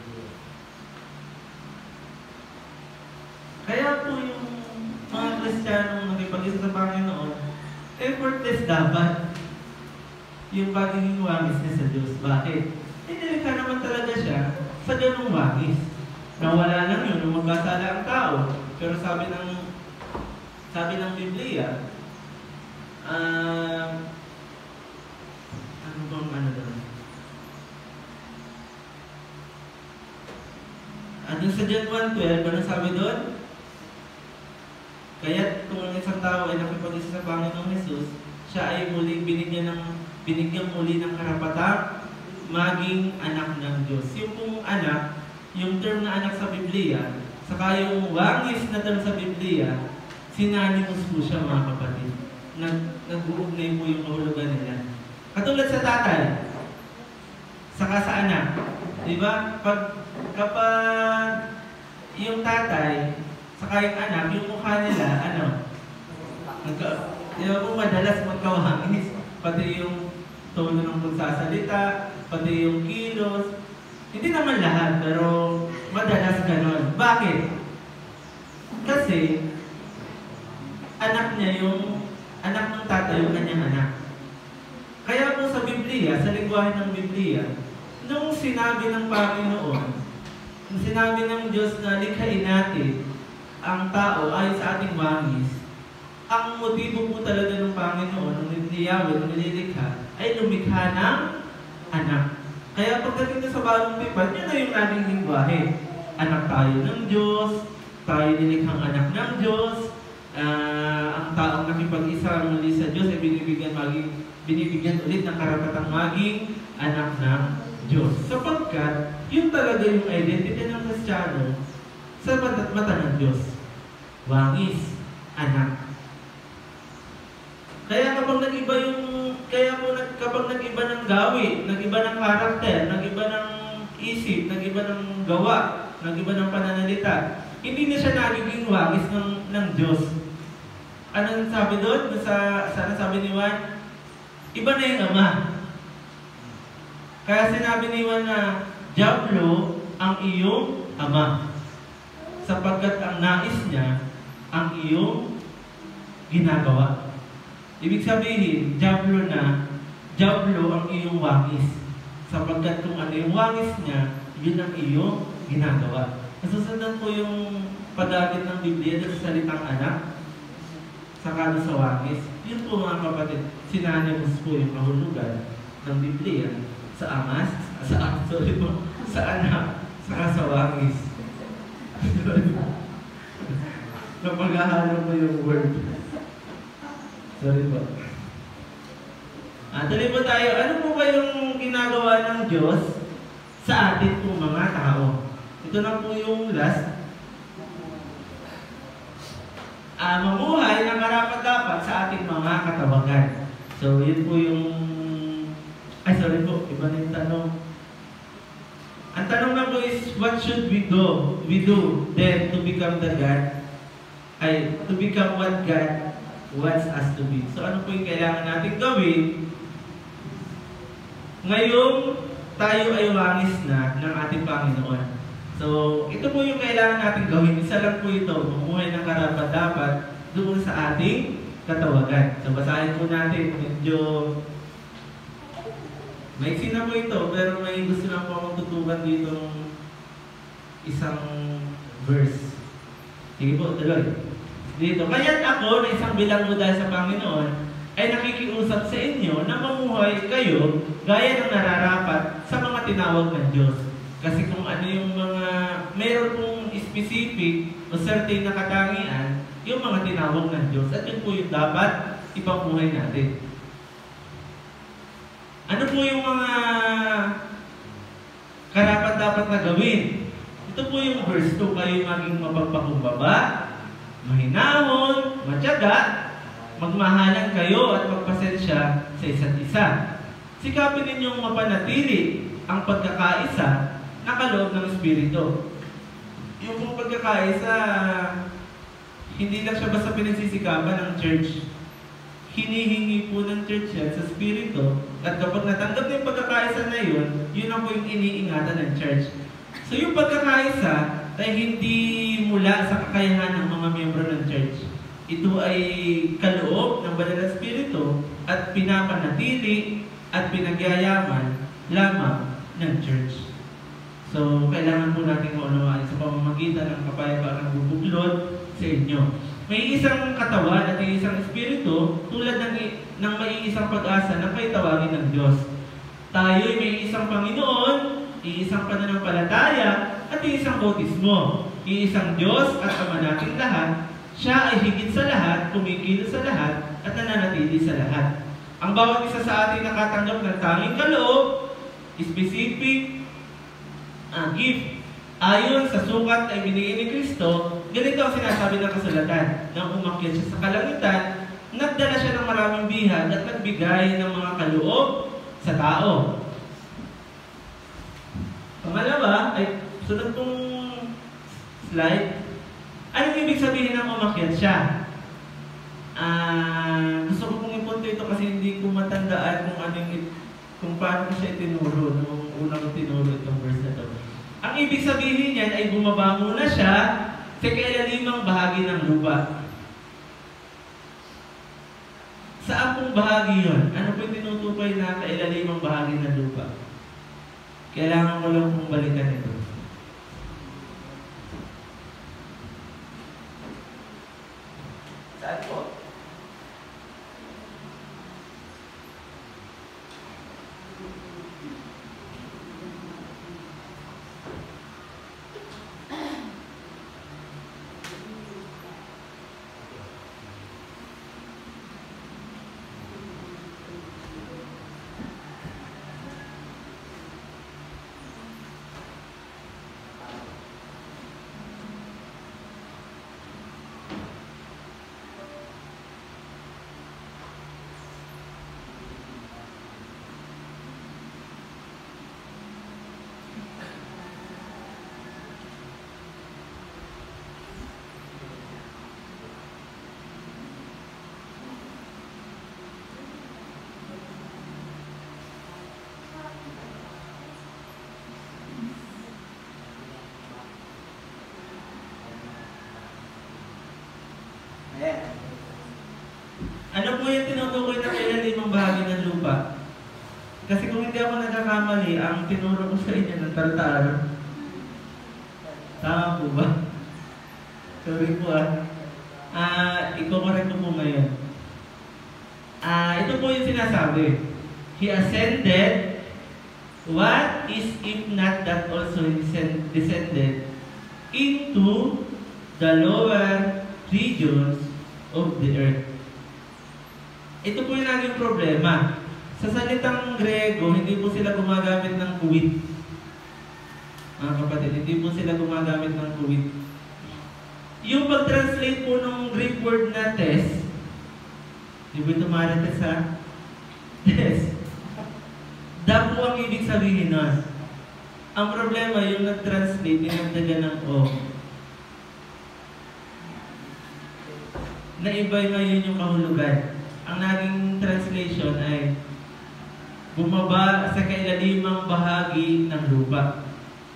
Kaya po yung mga Kristiyanong nakipag-isa sa Panginoon, effortless dapat yung pagiging wangis niya sa Diyos. Bakit? Inilikha naman talaga siya sa ganung wangis. Nawala lang yun nung magkasala ang tao. Pero sabi ng sabi ng Biblia, uh, ano bang ano doon? Ano sa John one twelve, ano sabi doon? Kaya kung ang isang tao ay nakipag-isa sa Panginoong Jesus, siya ay muling binigyan ng binigyan muli ng karapatang maging anak ng Diyos. Yung pong anak, yung term na anak sa Biblia, saka yung wangis na term sa Biblia, synonymous po siya mga kapatid. Nag, nag-uugnay po yung kahulugan nila. Katulad sa tatay, saka sa anak. Diba? Pag, kapag yung tatay, saka yung anak, yung mukha nila, ano, nagka, di ba po madalas magkawangis, pati yung tono ng pagsasalita, pati yung kilos, hindi naman lahat, pero madalas ganon. Bakit? Kasi, anak niya yung, anak ng tatay yung kanyang anak. Kaya po sa Biblia, sa lingwahe ng Biblia, nung sinabi ng Panginoon, nung sinabi ng Diyos na likhain natin ang tao ay sa ating wangis, ang motibo po talaga ng Panginoon, ng Yahweh, ng nililikha, ay lumikha ng anak. Kaya pagdating sa bagong tipan, yun na yung laging lingwahe. Anak tayo ng Diyos, tayo nilikhang anak ng Diyos, uh, ang taong nakipag-isa muli sa Diyos ay binibigyan, maging, binibigyan ulit ng karapatang maging anak ng Diyos. Sapagkat, yun talaga yung identity ng Kristiyano sa mata, mata ng Diyos. Wangis, anak. Kaya kapag nag-iba yung, kaya po nag, kapag nag-iba ng gawi, nag-iba ng karakter, nag-iba ng isip, nag-iba ng gawa, nag-iba ng pananalita, hindi na siya nagiging wangis ng, ng Diyos. Anong sabi doon? Sa, sana sabi ni Juan, iba na yung ama. Kaya sinabi ni Juan na, Diablo ang iyong ama. Sapagkat ang nais niya, ang iyong ginagawa. Ibig sabihin, Diablo na, Diablo ang iyong wangis. Sapagkat kung ano yung wangis niya, yun ang iyong ginagawa. Nasusundan po yung padagit ng Biblia sa salitang anak, saka sa wangis. Yun po mga kapatid, sinanimos po yung kahulugan ng Biblia sa amas, sa, sorry po, sa anak, saka sa wangis. Napaghahalo mo yung word. Sorry po. Ah, tuloy po tayo. Ano po ba yung ginagawa ng Diyos sa atin po mga tao? Ito na po yung last. Ah, mamuhay na karapat-dapat sa ating mga katawagan. So, yun po yung... Ay, sorry po. Iba na yung tanong. Ang tanong na po is, what should we do? We do then to become the God? Ay, to become what God wants us to be. So ano po yung kailangan natin gawin? Ngayong tayo ay wangis na ng ating Panginoon. So, ito po yung kailangan natin gawin. Isa lang po ito, mamuhay ng karapat-dapat doon sa ating katawagan. So, basahin po natin. Medyo maiksi na po ito, pero may gusto lang po akong tutukan dito isang verse. Sige po, tuloy. Dito, kaya't ako na isang bilang mo dahil sa Panginoon ay nakikiusap sa inyo na mamuhay kayo gaya ng nararapat sa mga tinawag ng Diyos. Kasi kung ano yung mga meron pong specific o certain na katangian, yung mga tinawag ng Diyos, at yun po yung dapat ipamuhay natin. Ano po yung mga karapat-dapat na gawin? Ito po yung verse two, kayo maging mapagpakumbaba, mahinahon, matyaga, magmahalan kayo at magpasensya sa isa't isa. Sikapin ninyong mapanatili ang pagkakaisa na kaloob ng Espiritu. Yung pong pagkakaisa, hindi lang siya basta pinagsisikapan ng church. Hinihingi po ng church yan sa Espiritu. At kapag natanggap na yung pagkakaisa na yun, yun ang po yung iniingatan ng church. So yung pagkakaisa ay hindi mula sa kakayahan ng mga miyembro ng church. Ito ay kaloob ng Banal na Espiritu at pinapanatili at pinagyayaman lamang ng church. So, kailangan po natin maunawaan sa pamamagitan ng kapayapaan ng bubuklod sa inyo. May isang katawan at may isang Espiritu tulad ng, ng may isang pag-asa na kayo tawagin ng Diyos. Tayo ay may isang Panginoon, iisang pananampalataya at iisang bautismo. Iisang Diyos at Ama nating lahat. Siya ay higit sa lahat, kumikilos sa lahat, at nananatili sa lahat. Ang bawat isa sa atin nakatanggap ng tanging kaloob, specific uh, gift, ayon sa sukat ay binigay ni Kristo. Ganito ang sinasabi ng kasulatan. Nang umakyat siya sa kalangitan, nagdala siya ng maraming bihag at nagbigay ng mga kaloob sa tao. Pangalawa, ay sunod pong slide. Anong ibig sabihin ng umakyat siya? Uh, gusto ko pong ipunto ito kasi hindi ko matandaan kung ano yung, kung paano ko siya itinuro nung unang ko tinuro itong verse na ito. Ang ibig sabihin niyan ay bumaba muna siya sa kailalimang bahagi ng lupa. Saan pong bahagi yun? Ano po yung tinutukoy na kailalimang bahagi ng lupa? Kailangan ko lang pong balikan ito. Saan po? Ano po yung tinutukoy na kailalimang bahagi ng lupa? Kasi kung hindi ako nagkakamali, ang tinuro ko sa inyo ng tartar. Tama po ba? Sorry po ah. Uh, iko-correct ko po ngayon. Uh, ito po yung sinasabi. He ascended. What is if not that also descended into the lower regions of the earth? Ito po yung naging problema. Sa salitang Grego, hindi po sila gumagamit ng kuwit. Mga kapatid, hindi po sila gumagamit ng kuwit. Yung pag-translate po ng Greek word na tes, di ba ito marites ha? Tes. Da po ang ibig sabihin nun. Ang problema, yung nag-translate, dinagdagan ng O. na iba ngayon yung kahulugan. Ang naging translation ay bumaba sa kailalimang bahagi ng lupa.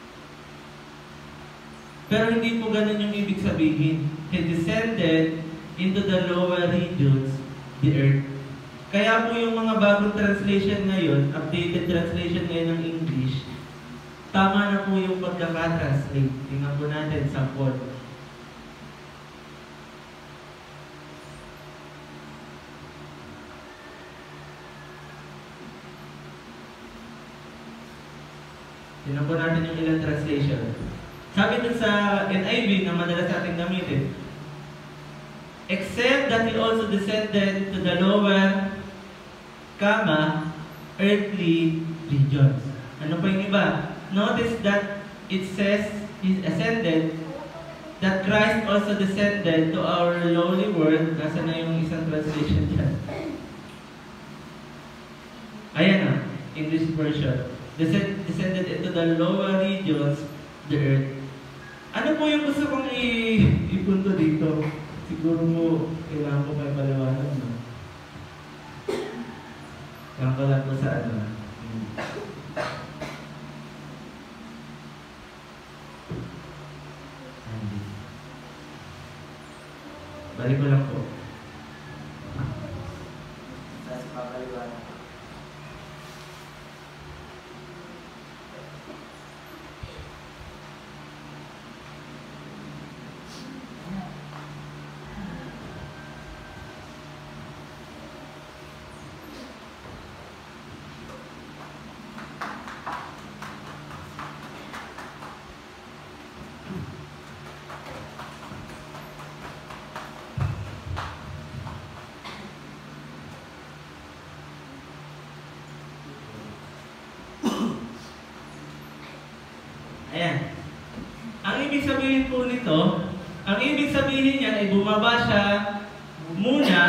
Pero hindi po ganun yung ibig sabihin. He descended into the lower regions, the earth. Kaya po yung mga bagong translation ngayon, updated translation ngayon ng English, tama na po yung pagkaka-translate. Tingnan po natin, sample. Tingnan po natin yung ilang translation. Sabi dun sa N I V na madalas ating gamitin, except that he also descended to the lower, comma, earthly regions. Ano pa yung iba? Notice that it says he ascended, that Christ also descended to our lowly world. Nasa na yung isang translation dyan? Ayan na, English version. Descend, descended into the lower regions, the earth. Ano po yung gusto kong ipunto dito? Siguro mo, kailangan ko kayo palawanan, no? Kailangan ko lang po sa ano. Balik ko lang po. Tapos papaliwanan. Ayan. Ang ibig sabihin po nito, ang ibig sabihin niyan ay bumaba siya muna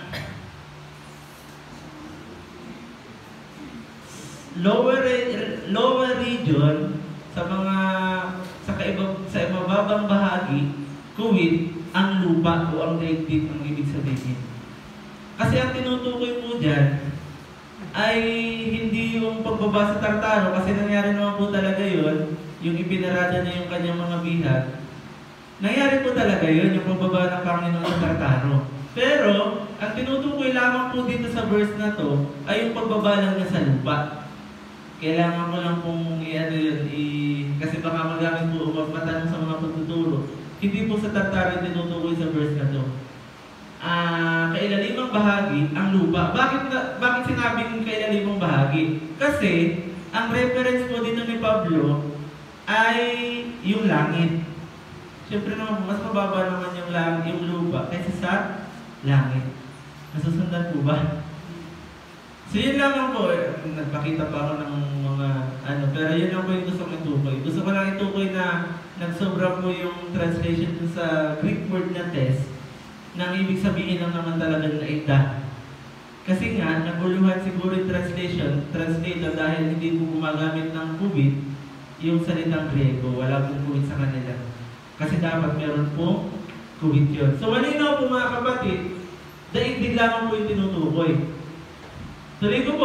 lower lower region sa mga sa kaibab, sa mababang bahagi, kuwit ang lupa o ang daigdig ang ibig sabihin. Kasi ang tinutukoy po diyan ay hindi yung pagbaba sa Tartaro, kasi nangyari naman po talaga yun, yung ipinarada na yung kanyang mga bihag. Nangyari po talaga yun, yung pagbaba ng Panginoon sa Tartaro. Pero, ang tinutukoy lamang po dito sa verse na to, ay yung pagbaba lang niya sa lupa. Kailangan ko lang pong i-ano yun, i kasi baka magamit po o matanong sa mga pagtuturo. Hindi po sa Tartaro yung tinutukoy sa verse na to. Uh, kailalimang bahagi ang lupa. Bakit bakit sinabing kailalimang bahagi? Kasi ang reference po dito ni Pablo ay yung langit. Siyempre naman mas mababa naman yung langit, yung lupa kaysa sa langit. Nasusundan po ba? So yun lang po, nagpakita pa ako ng mga ano, pero yun lang po yung gusto kong itukoy. Gusto ko lang itukoy na nagsobra po yung translation sa Greek word na test, nang ibig sabihin lang naman talaga na ida. Kasi nga, naguluhan siguro yung translation, translator dahil hindi po gumagamit ng kubit yung salitang Grego. Wala pong kubit sa kanila. Kasi dapat meron pong kubit yun. So, malinaw po mga kapatid, daigdig lamang po yung tinutukoy. Tuloy ko po.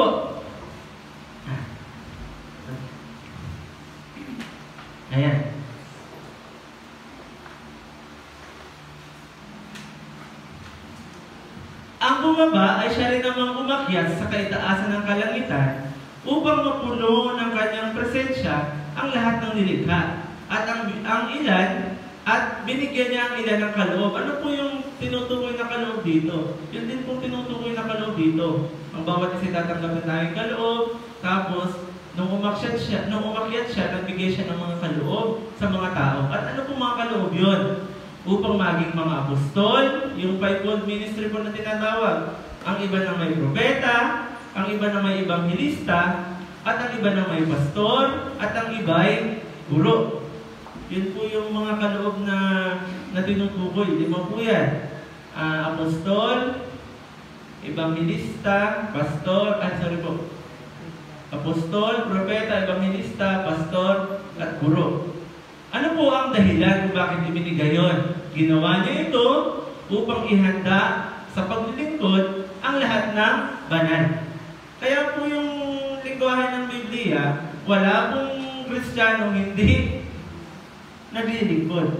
Ayan. Ang bumaba ay siya rin namang umakyat sa kaitaasan ng kalangitan upang mapuno ng kanyang presensya ang lahat ng nilikha. At ang, ang ilan, at binigyan niya ang ilan ng kaloob. Ano po yung tinutukoy na kaloob dito? Yun din pong tinutukoy na kaloob dito. Ang bawat isa tatanggapin namin kaloob, tapos nung umakyat siya, nung umakyat siya, nagbigay siya ng mga kaloob sa mga tao. At ano pong mga kaloob yun? Upang maging mga apostol, yung fivefold ministry po na tinatawag. Ang iba na may propeta, ang iba na may evangelista, at ang iba na may pastor, at ang iba ay guro. Yun po yung mga kaloob na, na tinutukoy. Lima po yan. Uh, apostol, evangelista, pastor, at sorry po. Apostol, propeta, evangelista, pastor, at guro. Ano po ang dahilan kung bakit ibinigay yun? Ginawa niya ito upang ihanda sa paglilingkod ang lahat ng banal. Kaya po yung lingwahe ng Biblia, wala pong Kristiyano hindi naglilingkod.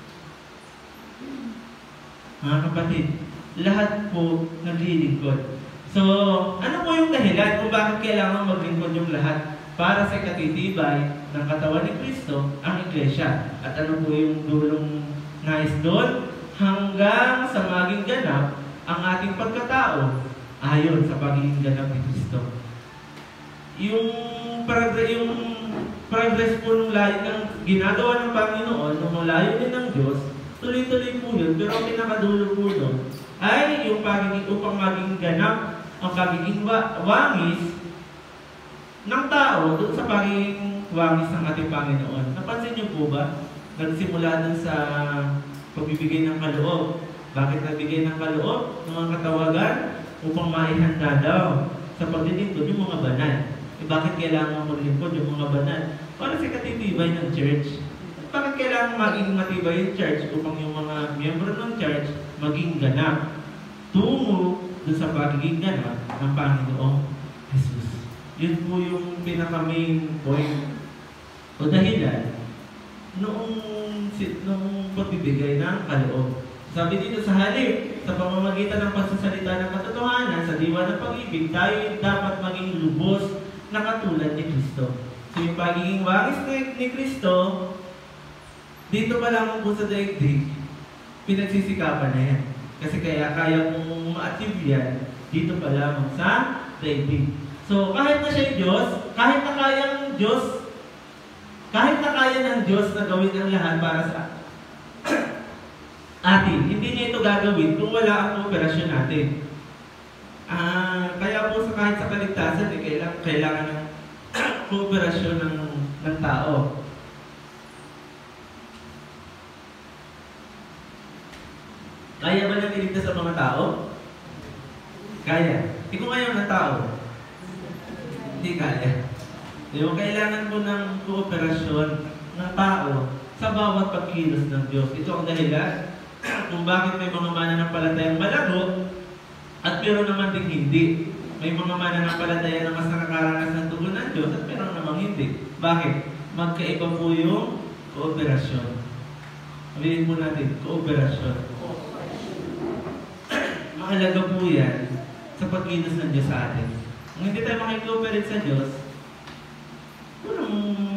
Mga kapatid, lahat po naglilingkod. So, ano po yung dahilan kung bakit kailangan maglingkod yung lahat para sa katitibay ng katawan ni Kristo, ang Iglesia? At ano po yung dulong nais doon? Hanggang sa maging ganap ang ating pagkatao ayon sa pagiging ganap ni Kristo. Yung, progress, yung progress po ng layo ng ginagawa ng Panginoon, ng layo din ng Diyos, tuloy-tuloy po yun. Pero ang pinakadulo po doon ay yung pagiging upang maging ganap ang pagiging wa wangis ng tao doon sa pagiging wangis ng ating Panginoon. Napansin niyo po ba? Nagsimula dun sa pagbibigay ng kaloob. Bakit nagbigay ng kaloob ng mga katawagan? Upang maihanda daw sa paglilingkod yung mga banal. Eh, bakit kailangan maglingkod yung mga banal? Para sa katitibay ng church. Bakit kailangan maging matibay yung church upang yung mga miyembro ng church maging ganap tungo doon sa pagiging ganap ng Panginoong Jesus? Yun po yung pinaka-main point o dahilan noong, noong pagbibigay ng kaloob. Sabi dito sa halip, sa pamamagitan ng pagsasalita ng katotohanan, sa diwa ng pag-ibig, tayo dapat maging lubos na katulad ni Kristo. So yung pagiging wangis ni, ni Kristo, dito pa lang po sa daigdig, pinagsisikapan na yan. Kasi kaya kaya mong ma-achieve yan, dito pa lamang sa daigdig. So kahit na siya Diyos, kahit na kaya ng Diyos, kahit na kaya ng Diyos na gawin ang lahat para sa atin, hindi niya ito gagawin kung wala ang kooperasyon natin. Uh, kaya po sa kahit sa kaligtasan, eh, kailangan, kailangan ng kooperasyon ng, ng tao. Kaya ba nang iligtas sa mga tao? Kaya. E kung ngayon ng tao, hindi kaya. Yung kailangan po ng kooperasyon ng tao sa bawat pagkilos ng Diyos. Ito ang dahilan kung bakit may mga mananampalatayang malago at pero naman din hindi. May mga mananampalataya na mas nakakaranas ng tugon ng Diyos at pero naman hindi. Bakit? Magkaiba po yung kooperasyon. Sabihin po natin, kooperasyon. Mahalaga po yan sa pagkilos ng Diyos sa atin. Kung hindi tayo makikooperate sa Diyos, walang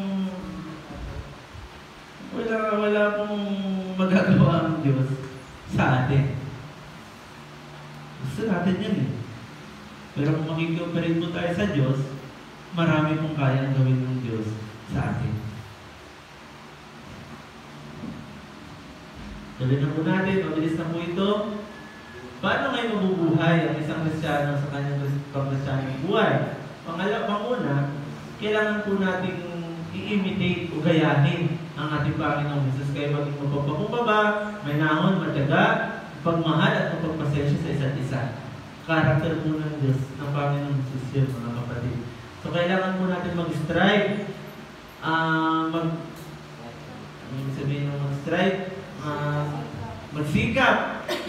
wala, wala pong magagawa ang Diyos sa atin. Gusto natin yan eh. Pero kung makikooperate po tayo sa Diyos, marami pong kayang gawin ng Diyos sa atin. Gawin na po natin, mabilis na po ito. Paano ngayon mabubuhay ang isang Kristiyano sa kanyang pang-Kristyanong buhay? Pangalawa, panguna, kailangan po nating i-imitate o gayahin ang ating Panginoong Jesus. Kaya maging mapagpakumbaba, may nahon, matyaga, pagmahal at mapagpasensya sa isa't isa. Karakter po ng Diyos, ng Panginoong Jesus yun, mga kapatid. So kailangan po natin mag-strive, uh, mag, ano sabihin ng mag-strive, uh, magsikap,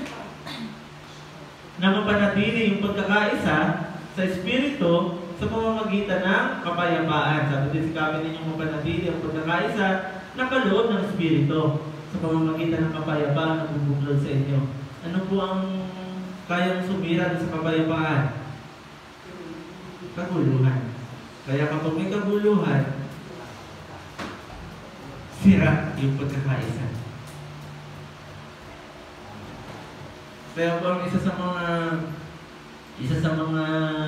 na mapanatili yung pagkakaisa sa Espiritu sa pamamagitan ng kapayapaan. Sabi din, sikapin ninyong mapanatili ang pagkakaisa na kaloob ng Espiritu sa pamamagitan ng kapayapaan na bubuklod sa inyo. Ano po ang kayang sumira sa kapayapaan? Kaguluhan. Kaya kapag may kaguluhan, sira yung pagkakaisa. Kaya po ang isa sa mga isa sa mga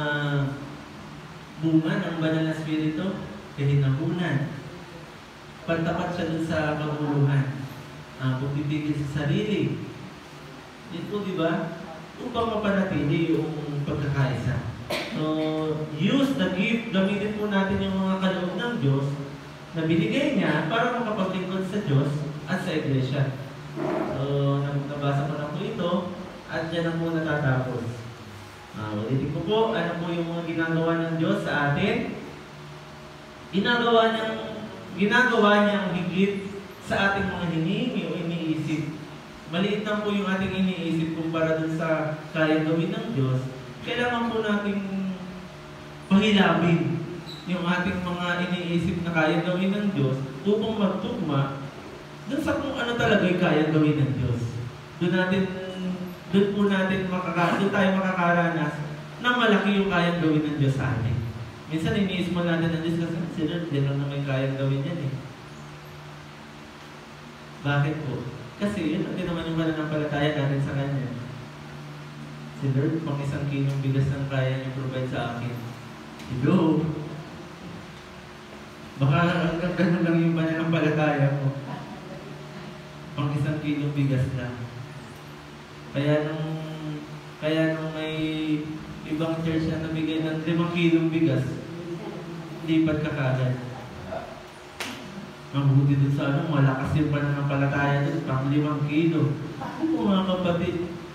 bunga ng banal na Espiritu, kahinahunan. Pantapat siya dun sa kaguluhan. Uh, pagpipigil sa sarili. Yun po, di ba? Upang mapanatili yung pagkakaisa. So, use the gift. Gamitin po natin yung mga kaloob ng Diyos na binigay niya para makapaglingkod sa Diyos at sa Iglesia. So, nabasa ko na po ito. At dyan na po natatapos. Uh, ulitin ko po, ano po yung mga ginagawa ng Diyos sa atin? Ginagawa niyang, ginagawa niyang higit sa ating mga hinihingi o iniisip maliit lang po yung ating iniisip kumpara dun sa kaya gawin ng Diyos, kailangan po nating pahilapin yung ating mga iniisip na kaya gawin ng Diyos upang magtugma dun sa kung ano talaga yung kaya gawin ng Diyos. Doon natin, doon po natin makaka, doon tayo makakaranas na malaki yung kaya gawin ng Diyos sa atin. Minsan iniisip mo natin ng Diyos kasi si Lord, di lang na may kaya gawin yan eh. Bakit po? Kasi yun natin naman yung mananampalataya natin sa Kanya. Si Lord, pang isang kilong bigas ng kaya niyo provide sa akin. Hello? Baka hanggang ganun lang yung mananampalataya mo. Pang isang kilong bigas lang. Kaya nung, kaya nung may ibang church na nabigay ng limang kilong bigas, lipat ka kagad. Mabuti dun sa ano, malakas yung pananampalataya dun, pang limang kilo. Ako mga kapatid.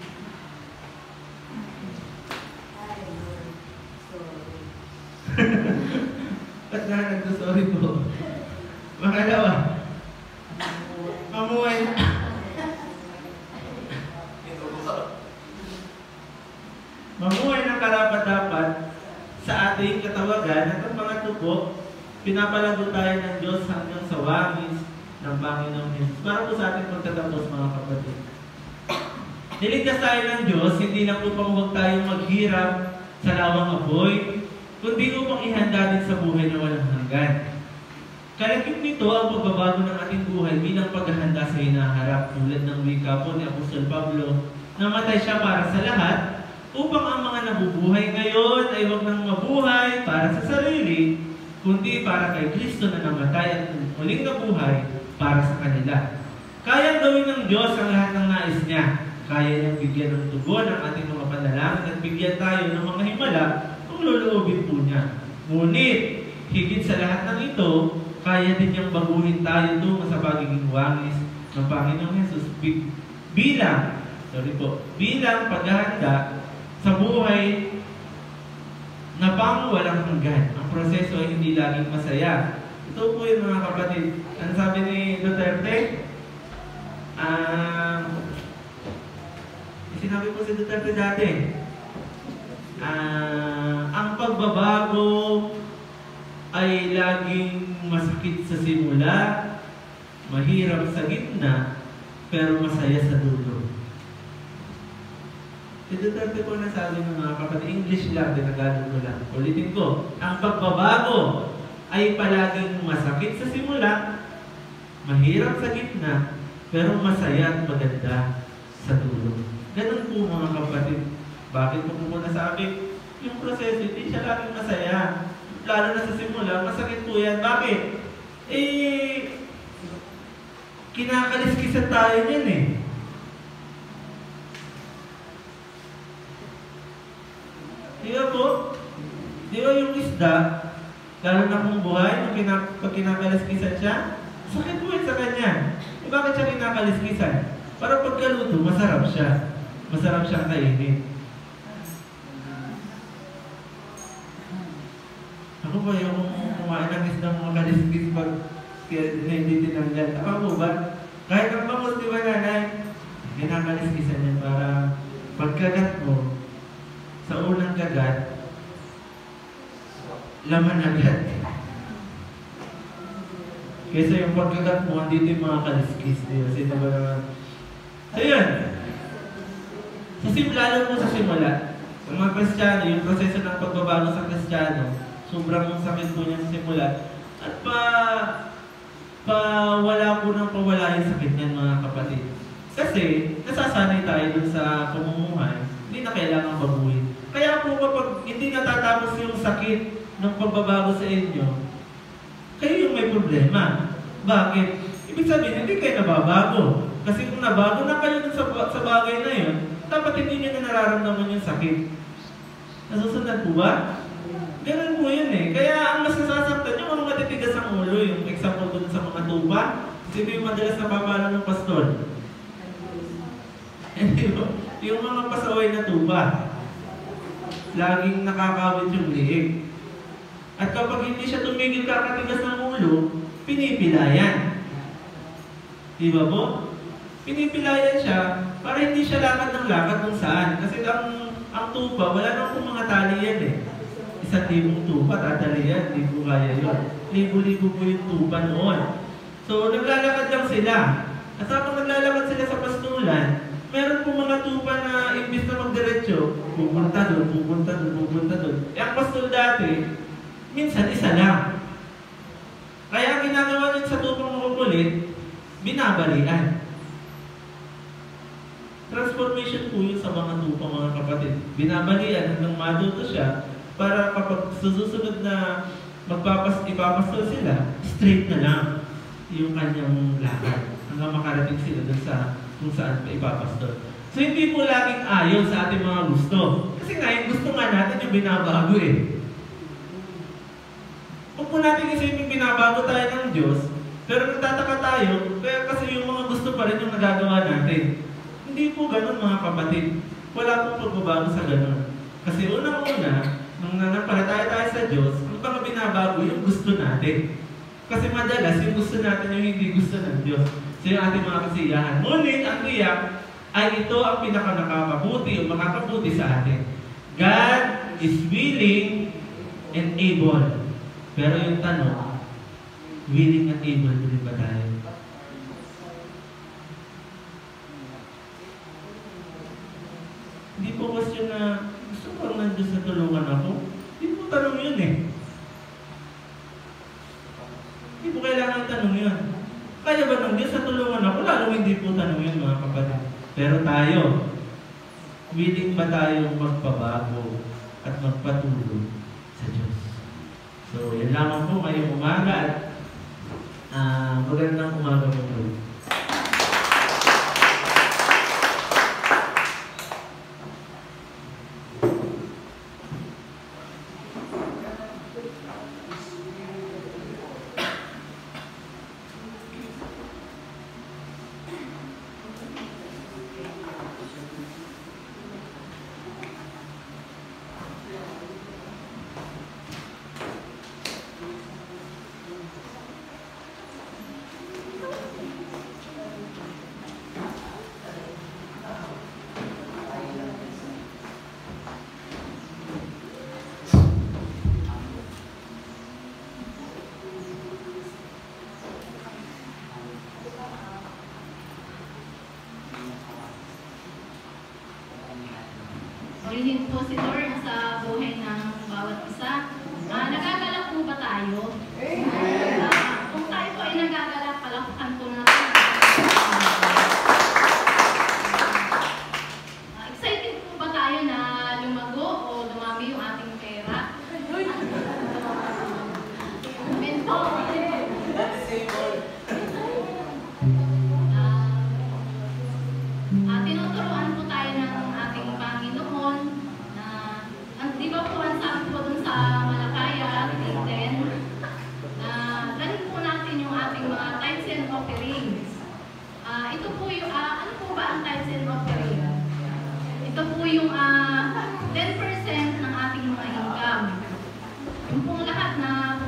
Ba't na nagsasorry po? Makalawa. Mamuhay na. Mamuhay ng karapat-dapat sa ating katawagan at ang mga tupo, pinapalago tayo ng Diyos hanggang sa wangis ng Panginoong Jesus. Para po sa ating pagtatapos, mga kapatid. Niligtas tayo ng Diyos, hindi lang upang huwag tayong maghirap sa lawang apoy, kundi upang ihanda din sa buhay na walang hanggan. Kalakip nito ang pagbabago ng ating buhay bilang paghahanda sa hinaharap, tulad ng wika po ni Apostol Pablo, namatay siya para sa lahat, upang ang mga nabubuhay ngayon ay huwag nang mabuhay para sa sarili, kundi para kay Kristo na namatay at muling nabuhay para sa kanila. Kaya gawin ng Diyos ang lahat ng nais niya. Kaya niyang bigyan ng tugon ang ating mga panalangin at bigyan tayo ng mga himala kung luluobin po niya. Ngunit, higit sa lahat ng ito, kaya din niyang baguhin tayo tungo sa pagiging wangis ng Panginoong Jesus bilang, sorry po, bilang paghahanda sa buhay na pang walang hanggan. Ang proseso ay hindi laging masaya. Ito po yung mga kapatid. Ano sabi ni Duterte? Ah, uh, sinabi po si Duterte dati, ah, ang pagbabago ay laging masakit sa simula, mahirap sa gitna, pero masaya sa dulo. Si Duterte po nasabi ng mga kapatid, English lang, dinagalog ko lang. Ulitin ko, ang pagbabago ay palaging masakit sa simula, mahirap sa gitna, pero masaya at maganda sa dulo. Ganun po mga kapatid. Bakit po po nasabi? Yung proseso, hindi siya laging masaya. Lalo na sa simula, masakit po yan. Bakit? Eh, kinakaliskisan tayo niyan eh. Di ba po? Di ba yung isda, lalo na kung buhay, nung kinak pag kinakaliskisan siya, sakit po yun sa kanya. E bakit siya kinakaliskisan? Para pagkaluto, masarap siya. Masarap siyang kainin. Ako ba yung kumain ng isda mga kaliskis pag hindi tinanggal? Ako po ba? Kahit ang bangus, di ba nanay? Kinakaliskisan yan para pagkagat mo, sa unang kagat, laman agad. Kesa yung pagkagat mo, andito yung mga kaliskis. Diba? Sino ba naman? So yun. Sa simula mo sa simula, ang mga Kristiyano, yung proseso ng pagbabago sa Kristiyano, sobrang sakit po niya sa simula. At pa, pa wala po nang pawala yung sakit niyan mga kapatid. Kasi, nasasanay tayo dun sa pamumuhay, hindi na kailangan baguhin. Kaya po kapag hindi natatapos yung sakit ng pagbabago sa inyo, kayo yung may problema. Bakit? Ibig sabihin, hindi kayo nababago. Kasi kung nabago na kayo sa, sa bagay na yun, dapat hindi nyo na nararamdaman yung sakit. Nasusunod po ba? Ganun po yun eh. Kaya ang mas nasasaktan yung mga matitigas ang ulo, yung example dun sa mga tupa, sino yung madalas napapala ng pastor? Yung mga pasaway na tupa, laging nakakawit yung liig. At kapag hindi siya tumigil kakatigas ng ulo, pinipilayan. Di ba po? pinipilayan siya para hindi siya lakad ng lakad kung saan. Kasi ang, ang tupa, wala nang kung mga tali yan eh. Isang libong tupa, tatali yan, hindi po kaya yun. Libo-libo po yung tupa noon. So, naglalakad lang sila. At habang naglalakad sila sa pastulan, meron po mga tupa na imbis na magdiretso, pupunta doon, pupunta doon, pupunta doon. Eh, ang pastol dati, minsan isa lang. Kaya ang ginagawa nyo sa tupang makukulit, binabalian. Transformation po yun sa mga tupa, mga kapatid. Binabalian hanggang matuto siya para kapag susunod na magpapas ipapastol sila, straight na lang yung kanyang lakad hanggang makarating sila dun sa kung saan pa ipapastol. So hindi po laging ayaw sa ating mga gusto. Kasi nga, yung gusto nga natin yung binabago eh. Huwag po natin isipin binabago tayo ng Diyos, pero nagtataka tayo, kaya kasi yung mga gusto pa rin yung nagagawa natin. Hindi po ganun mga kapatid. Wala pong pagbabago sa ganun. Kasi unang-una, nung nanampalataya tayo sa Diyos, ang mga binabago yung gusto natin. Kasi madalas yung gusto natin yung hindi gusto ng Diyos. So yung ating mga kasiyahan. Ngunit ang tiyak ay ito ang pinaka-nakakabuti o makakabuti sa atin. God is willing and able. Pero yung tanong, willing and able din ba tayo? Hindi po question na gusto ko lang nandun sa tulungan ako. Hindi po tanong yun eh. Hindi po kailangan tanong yun. Kaya ba nang Diyos sa tulungan ako? Lalo hindi po tanong yun mga kapatid. Pero tayo, willing ba tayong magpabago at magpatulong sa Diyos? So, yan lamang po ngayong umaga at uh, magandang umaga po po. Willing po si Lord sa buhay ng bawat isa. Uh, nagagalak po ba tayo? Uh, kung tayo po ay nagagalak, palakpakan po natin. Uh, excited po ba tayo na lumago o dumami yung ating pera? Amen po. Uh, tinuturuan po tayo ng ating Panginoon na, ang di ba po ang sabi po dun sa Malakaya ten, na ganin po natin yung ating mga tithes and offerings. Uh, ito po yung, uh, ano po ba ang tithes and offerings? Ito po yung uh, ten percent ng ating mga income. Yung pong lahat na